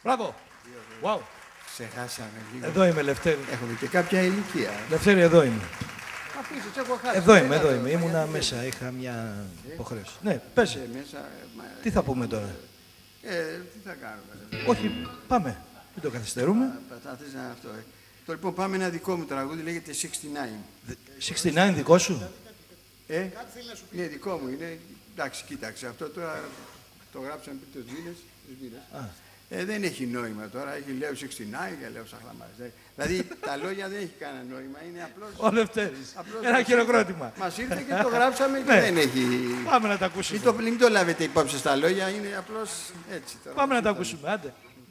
Speaker 1: Μπράβο. Wow.
Speaker 5: Ξεχάσαμε λίγο.
Speaker 1: Εδώ είμαι, Λευτέρη.
Speaker 5: Έχουμε και κάποια ηλικία.
Speaker 1: Λευτέρη, εδώ είμαι.
Speaker 5: Αφήσεις, έχω χάσει.
Speaker 1: Εδώ είμαι. Ήμουνα μέσα, είχα μια υποχρέωση. Ναι, πες.
Speaker 5: Μέσα,
Speaker 1: Τι θα πούμε τώρα.
Speaker 5: τι θα κάνουμε.
Speaker 1: Όχι, πάμε. Μην το καθυστερούμε.
Speaker 5: Θα θες να αυτό. Τώρα λοιπόν πάμε ένα δικό μου τραγούδι, λέγεται 69.
Speaker 1: 69 δικό σου.
Speaker 5: Ναι, δικό μου είναι. Εντάξει, κοίταξε, αυτό τώρα το γράψαμε πριν 3 μήνες. Δεν έχει νόημα τώρα, λέω 69 και λέω σαχλαμάρες. Δηλαδή τα λόγια δεν έχει κανένα νόημα, είναι απλώς...
Speaker 1: Ο Λευτέρης. Ένα χειροκρότημα.
Speaker 5: Μας ήρθε και το γράψαμε και δεν έχει...
Speaker 1: Πάμε να τα ακούσουμε.
Speaker 5: Μην το λάβετε υπόψη στα λόγια, είναι απλώς έτσι τώρα.
Speaker 1: Πάμε να τα ακούσουμε, άντε.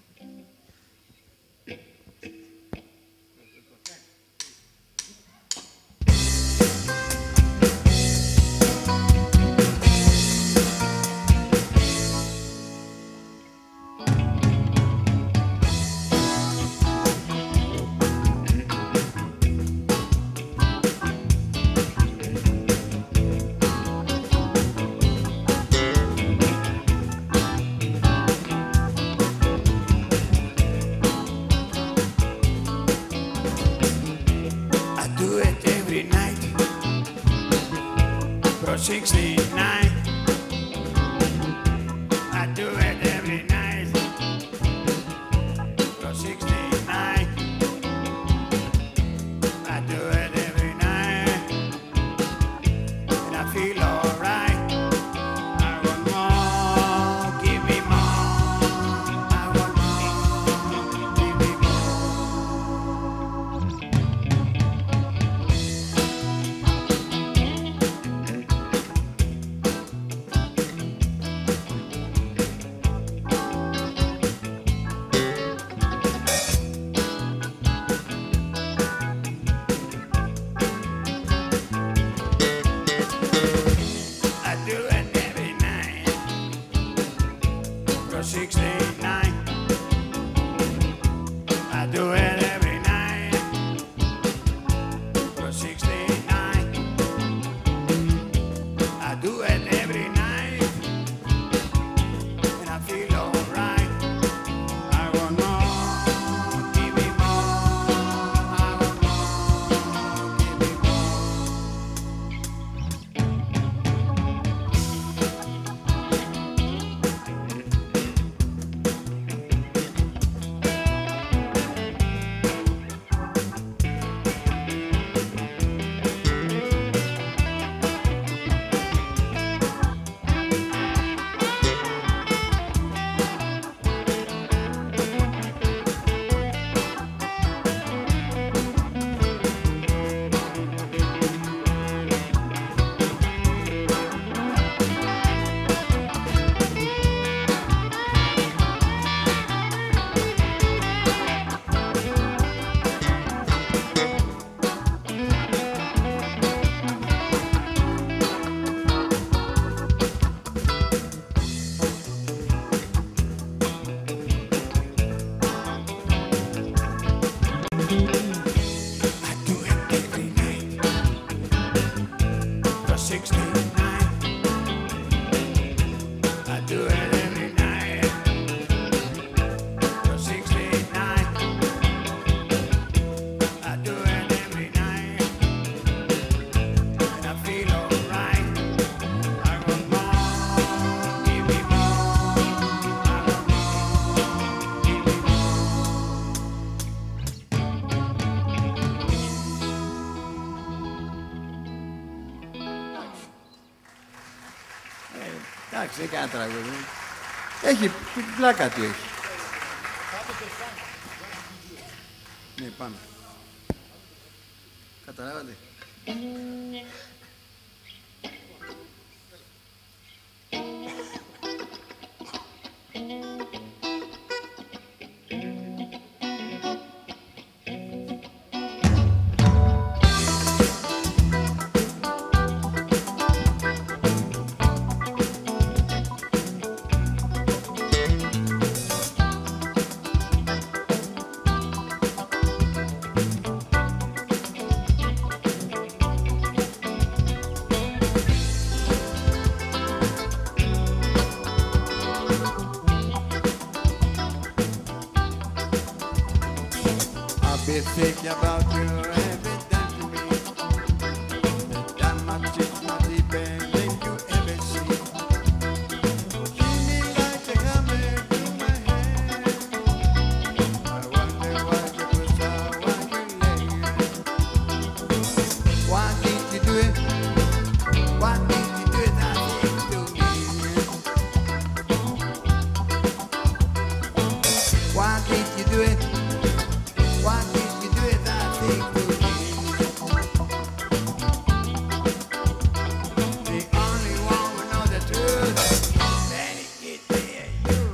Speaker 5: Εντάξει, δεν κάνει τραγούδι. Έχει πλάκα του έχει. Ναι, πάμε. Καταλάβατε. think about you every time to me. That much is not deeper than you ever see. Keep me like a hammer to my hand. I wonder why you was out when you lay. Why did you do it? Why did you do that thing to me? Why did you do it? Why did you do it that thing to me? The only one who knows the truth, then it did me and you.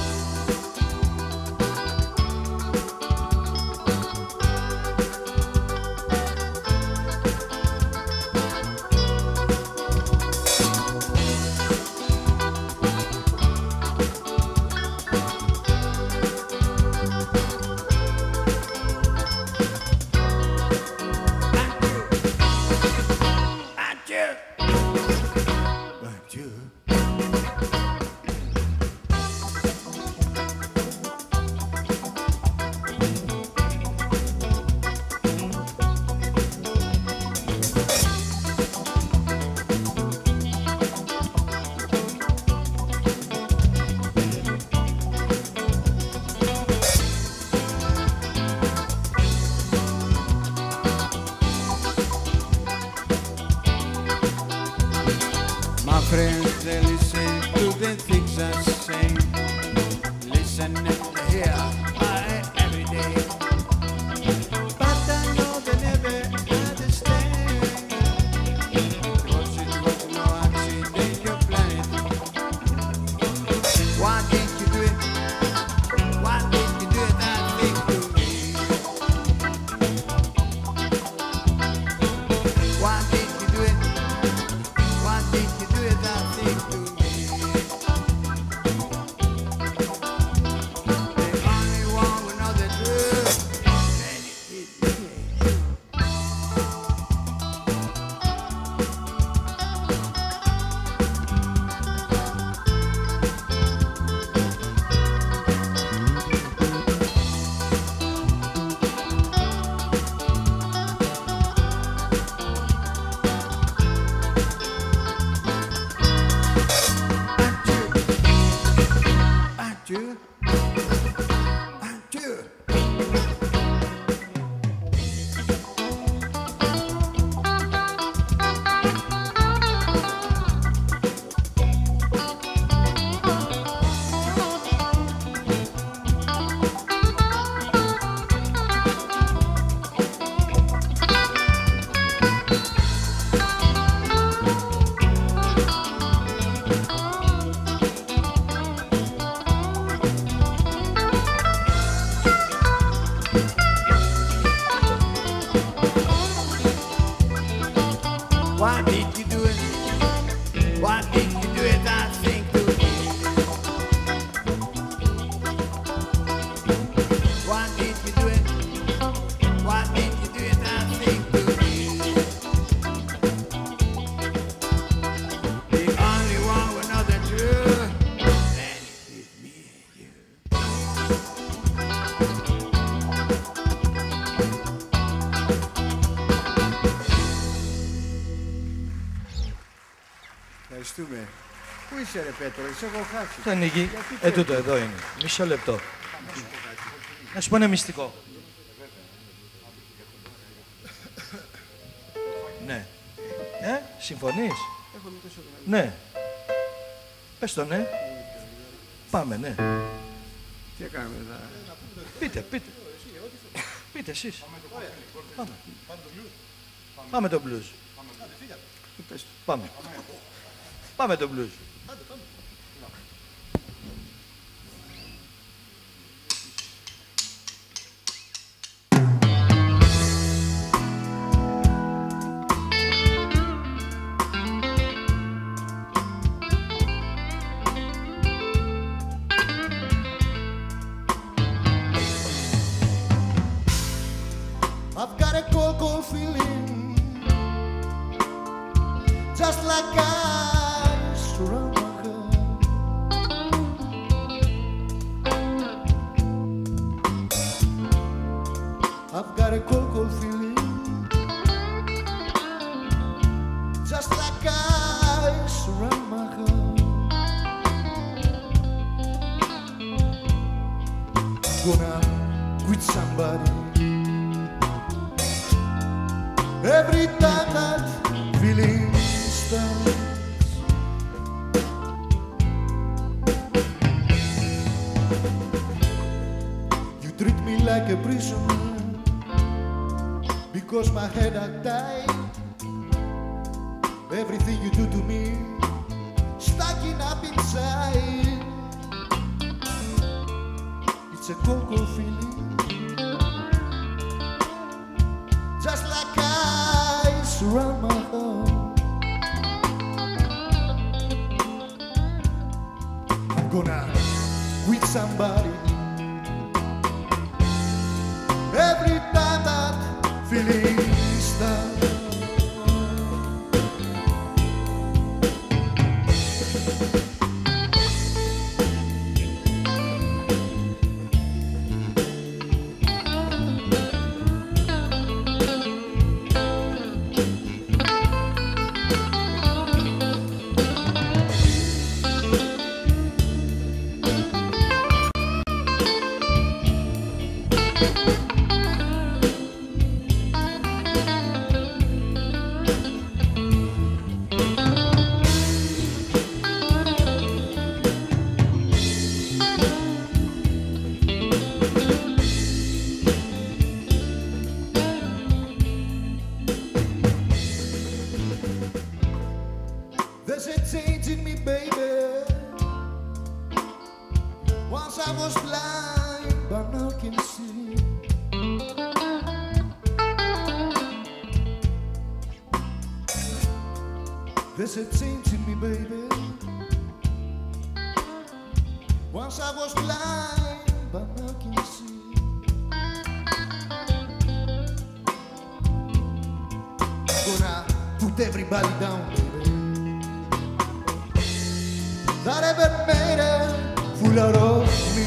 Speaker 5: My friends, they listen to the things I say. Listen and hear my every day. But I know they never understand. Cause it was no accident you planned. Why did you do it? Why did you do that thing to me? Why did you do it? Why did you do that thing to me? The only one who knows the truth, then it hit me. Adieu. Adieu. Why did you do it? Why did you do it that thing to me? Why did you do it? Why did you do it that thing to me? The only one who knows the truth, then it is me and you. Ευχαριστούμε. Πού είσαι ρε Πέτρο, σε έχω χάσει.
Speaker 1: Το ανοίγει.
Speaker 5: Γιατί
Speaker 1: Τούτο εδώ είναι. Μισό λεπτό. Να σου πω ένα μυστικό. Ναι. Συμφωνείς? Ναι. Πες το ναι. Πάμε, ναι.
Speaker 5: Τι κάνουμε εδώ.
Speaker 1: Πείτε. Πείτε εσείς. Πάμε. Πάμε το blues. Πάμε. Πάμε το blues.
Speaker 7: I've got a cold feeling, just like ice around my head. I've got a prisoner because my head had died. Everything you do to me, stacking up inside. It's a cold, cold feeling, just like ice around my heart. I'm gonna quit somebody every time that feeling starts. There's a change in me, baby. Once I was blind, but now I can see. There's a change in me, baby. Once I was blind, but now I can see. Gonna put everybody down, baby, that ever made a fool out of me.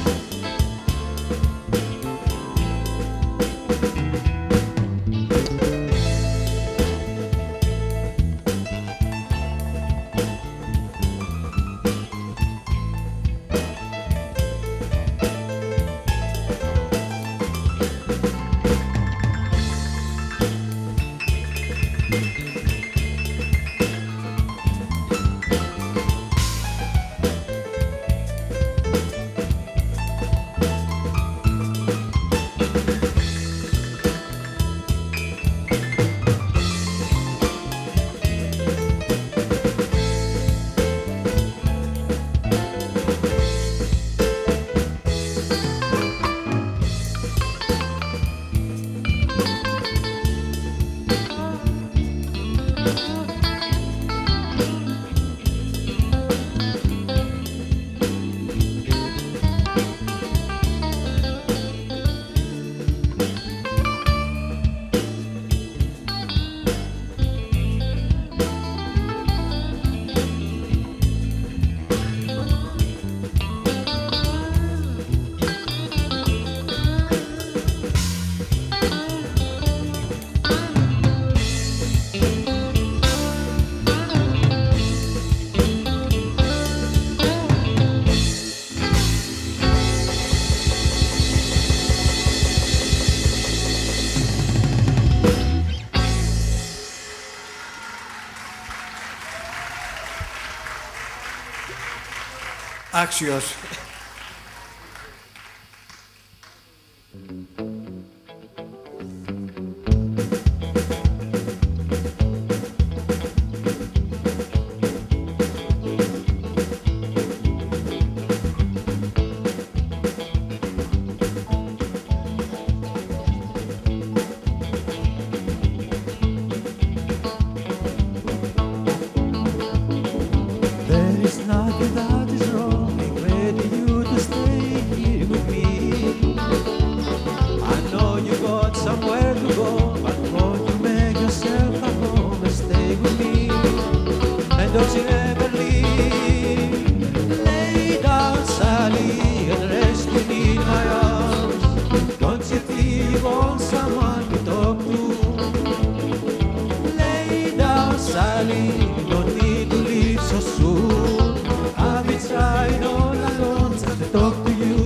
Speaker 5: Άξιος.
Speaker 8: There is nothing that is wrong in waiting you to stay here with me. I know you got somewhere to go, but won't you make yourself at home and stay with me? And don't you ever leave. Lay down, Sally, and rest beneath my arms. Don't you think you want someone to talk to? Lay down, Sally, don't need to leave so soon. I've been trying all alone to talk to you.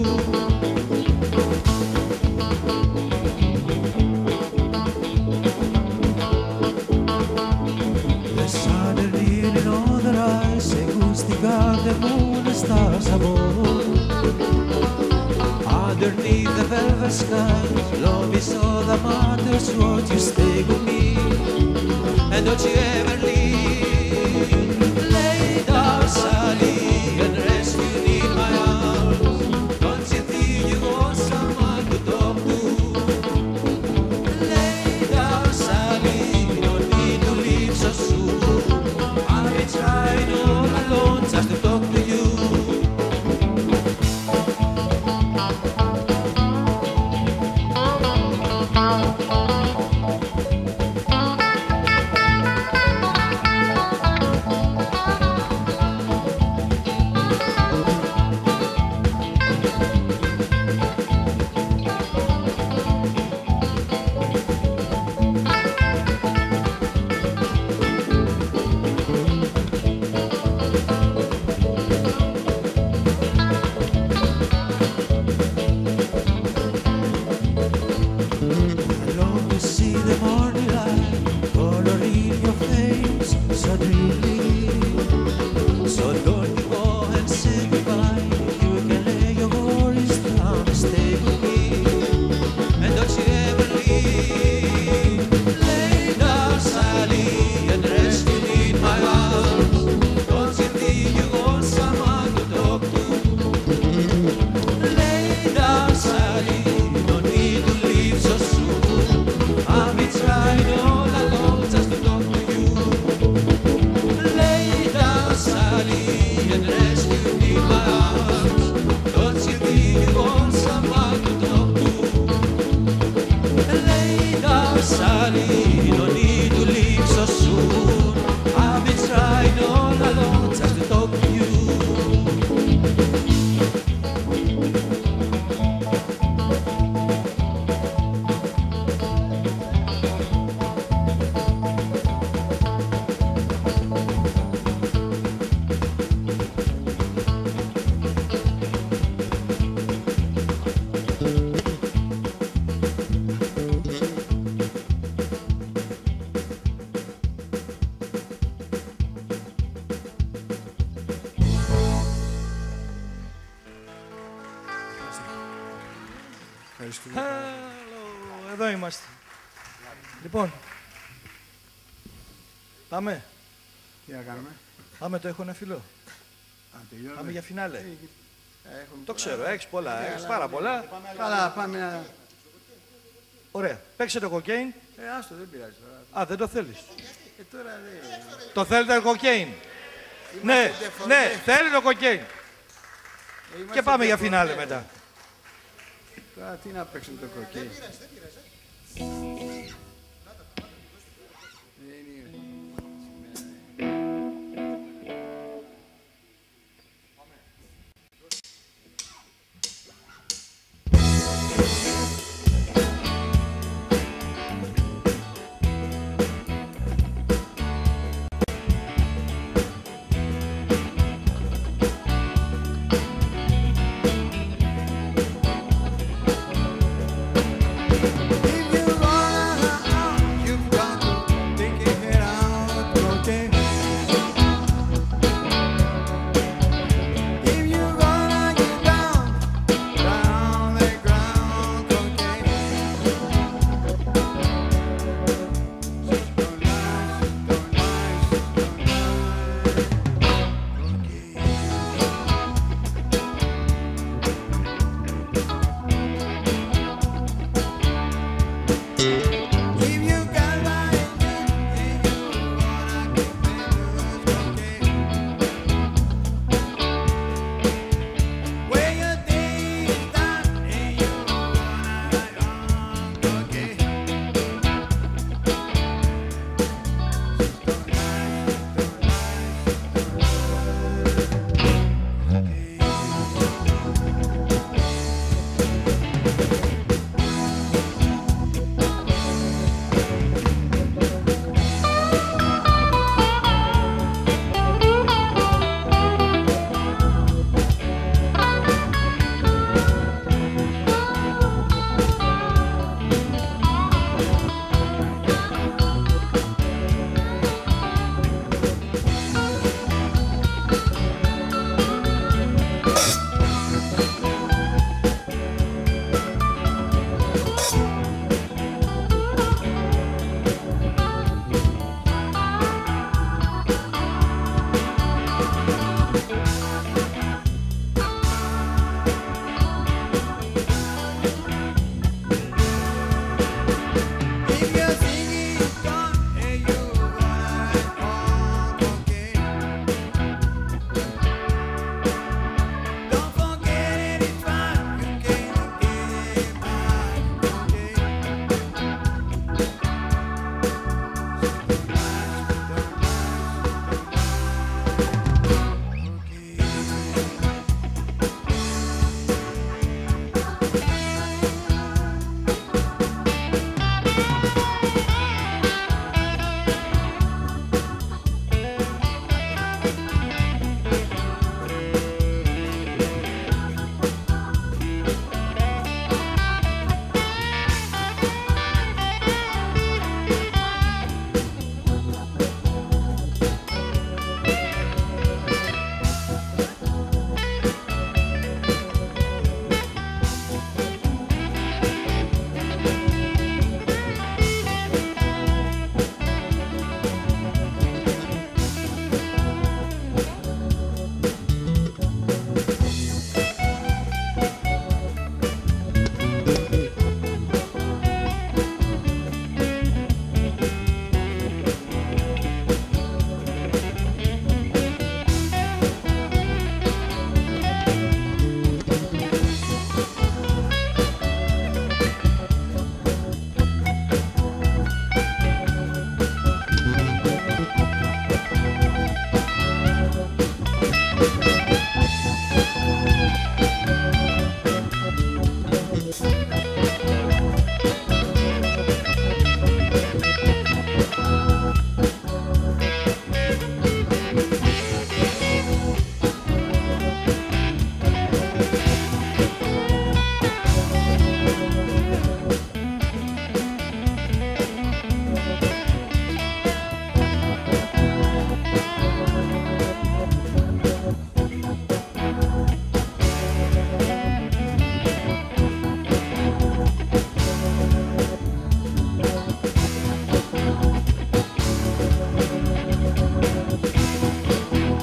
Speaker 8: The sun is leaning on their eyes, se gusti the moon and stars above. Underneath beneath the velvet sky. Love is all that matters, won't you stay with me? And don't you ever leave. Lay down, Sally, and rest you in my arms. Don't you think you want someone to talk to? Lay down, Sally, you don't need to leave so soon. I've been trying all alone just to talk to you.
Speaker 1: Εδώ είμαστε. Λοιπόν, πάμε.
Speaker 5: Τι να κάνουμε.
Speaker 1: Πάμε, το έχω ένα φιλό. Πάμε για φινάλε. Το ξέρω, έχεις πολλά, έχεις πάρα πολλά.
Speaker 5: Καλά, πάμε να...
Speaker 1: Ωραία, παίξε το κοκέιν.
Speaker 5: Άστο, δεν πειράζει τώρα.
Speaker 1: Α, δεν το θέλεις.
Speaker 5: Τώρα δεν...
Speaker 1: Το θέλετε το κοκέιν. Ναι, ναι, θέλει το κοκέιν. Και πάμε για φινάλε μετά.
Speaker 5: Τώρα τι να παίξουμε το κοκέιν.
Speaker 7: If you run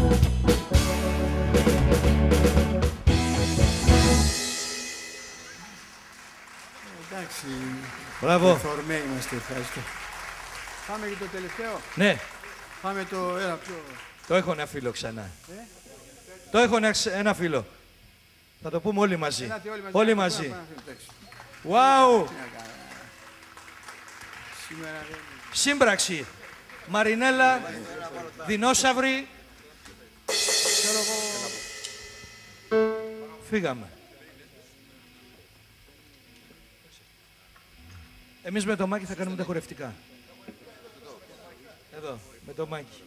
Speaker 5: Εντάξει.
Speaker 1: Μπράβο.
Speaker 5: Φορμέ είμαστε, ευχαριστώ. Πάμε για το τελευταίο.
Speaker 1: Ναι.
Speaker 5: Πάμε το ένα πιο...
Speaker 1: Το έχω ένα φίλο ξανά. Το έχω ένα φίλο. Θα το πούμε όλοι μαζί.
Speaker 5: Ελάτε
Speaker 1: Όλοι μαζί.
Speaker 5: Εντάξει.
Speaker 1: Wow!
Speaker 5: Σήμερα δεν...
Speaker 1: Σύμπραξη. Μαρινέλα, δεινόσαυροι. Φύγαμε. Εμείς με το Μάκη θα κάνουμε τα χορευτικά. Εδώ, με το Μάκη.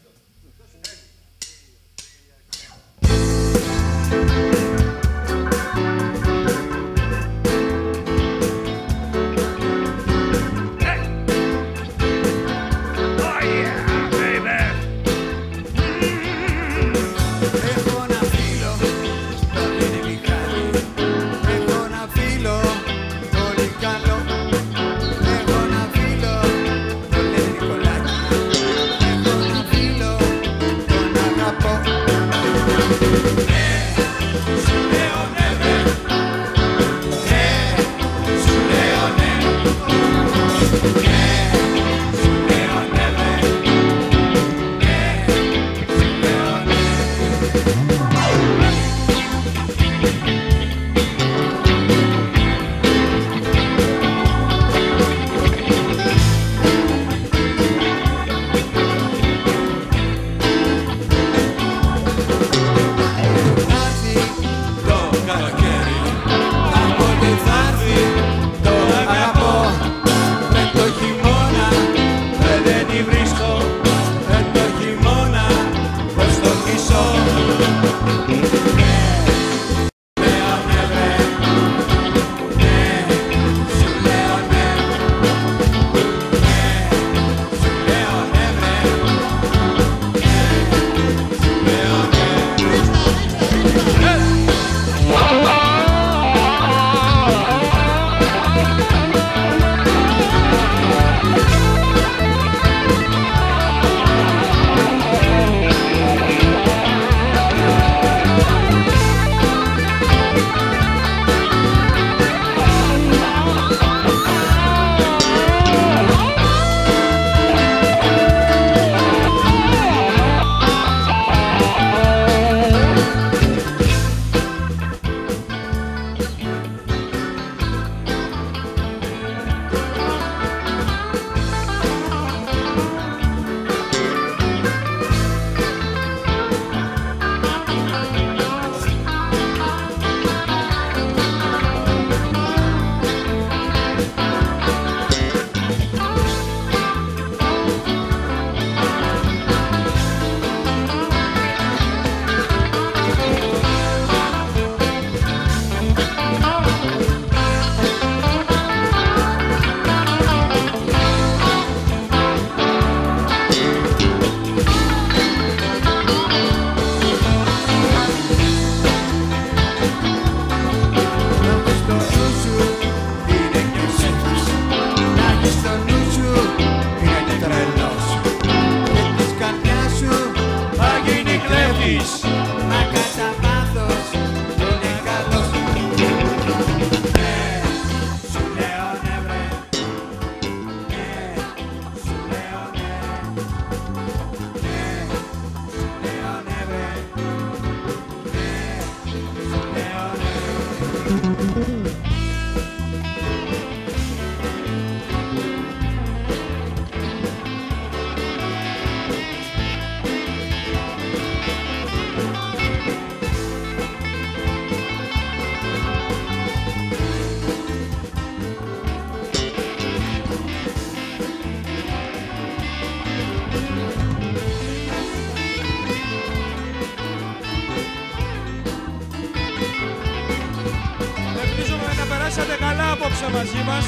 Speaker 6: περάσατε καλά απόψε μαζί μας.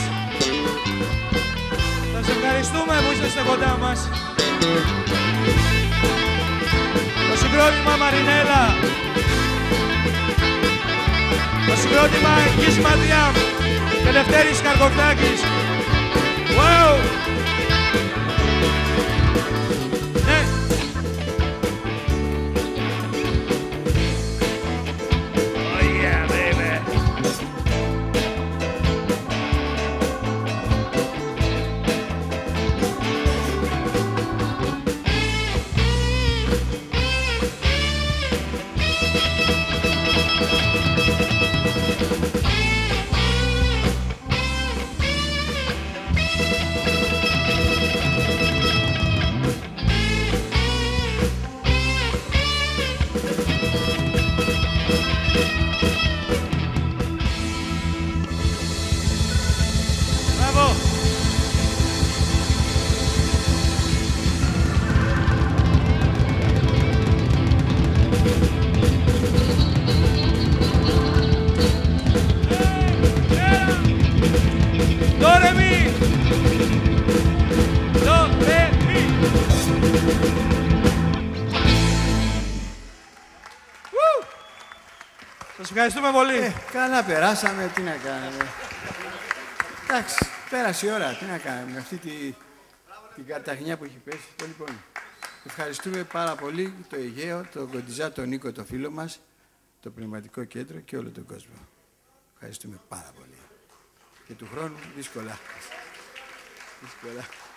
Speaker 6: Σας ευχαριστούμε που είσαστε κοντά μας. Το συγκρότημα Μαρινέλα. Το συγκρότημα Γκης Ματιάμ και Λευτέρης Καρκοφτάκης. Wow! Ναι.
Speaker 1: Σας ευχαριστούμε πολύ.
Speaker 5: Καλά περάσαμε, τι να κάνουμε. Εντάξει, πέρασε η ώρα, τι να κάνουμε με αυτή την καταχνιά που έχει πέσει. Λοιπόν, ευχαριστούμε πάρα πολύ το Αιγαίο, τον Κοντιζά, τον Νίκο, το φίλο μας, το Πνευματικό Κέντρο και όλο τον κόσμο. Ευχαριστούμε πάρα πολύ. Και του χρόνου δύσκολα.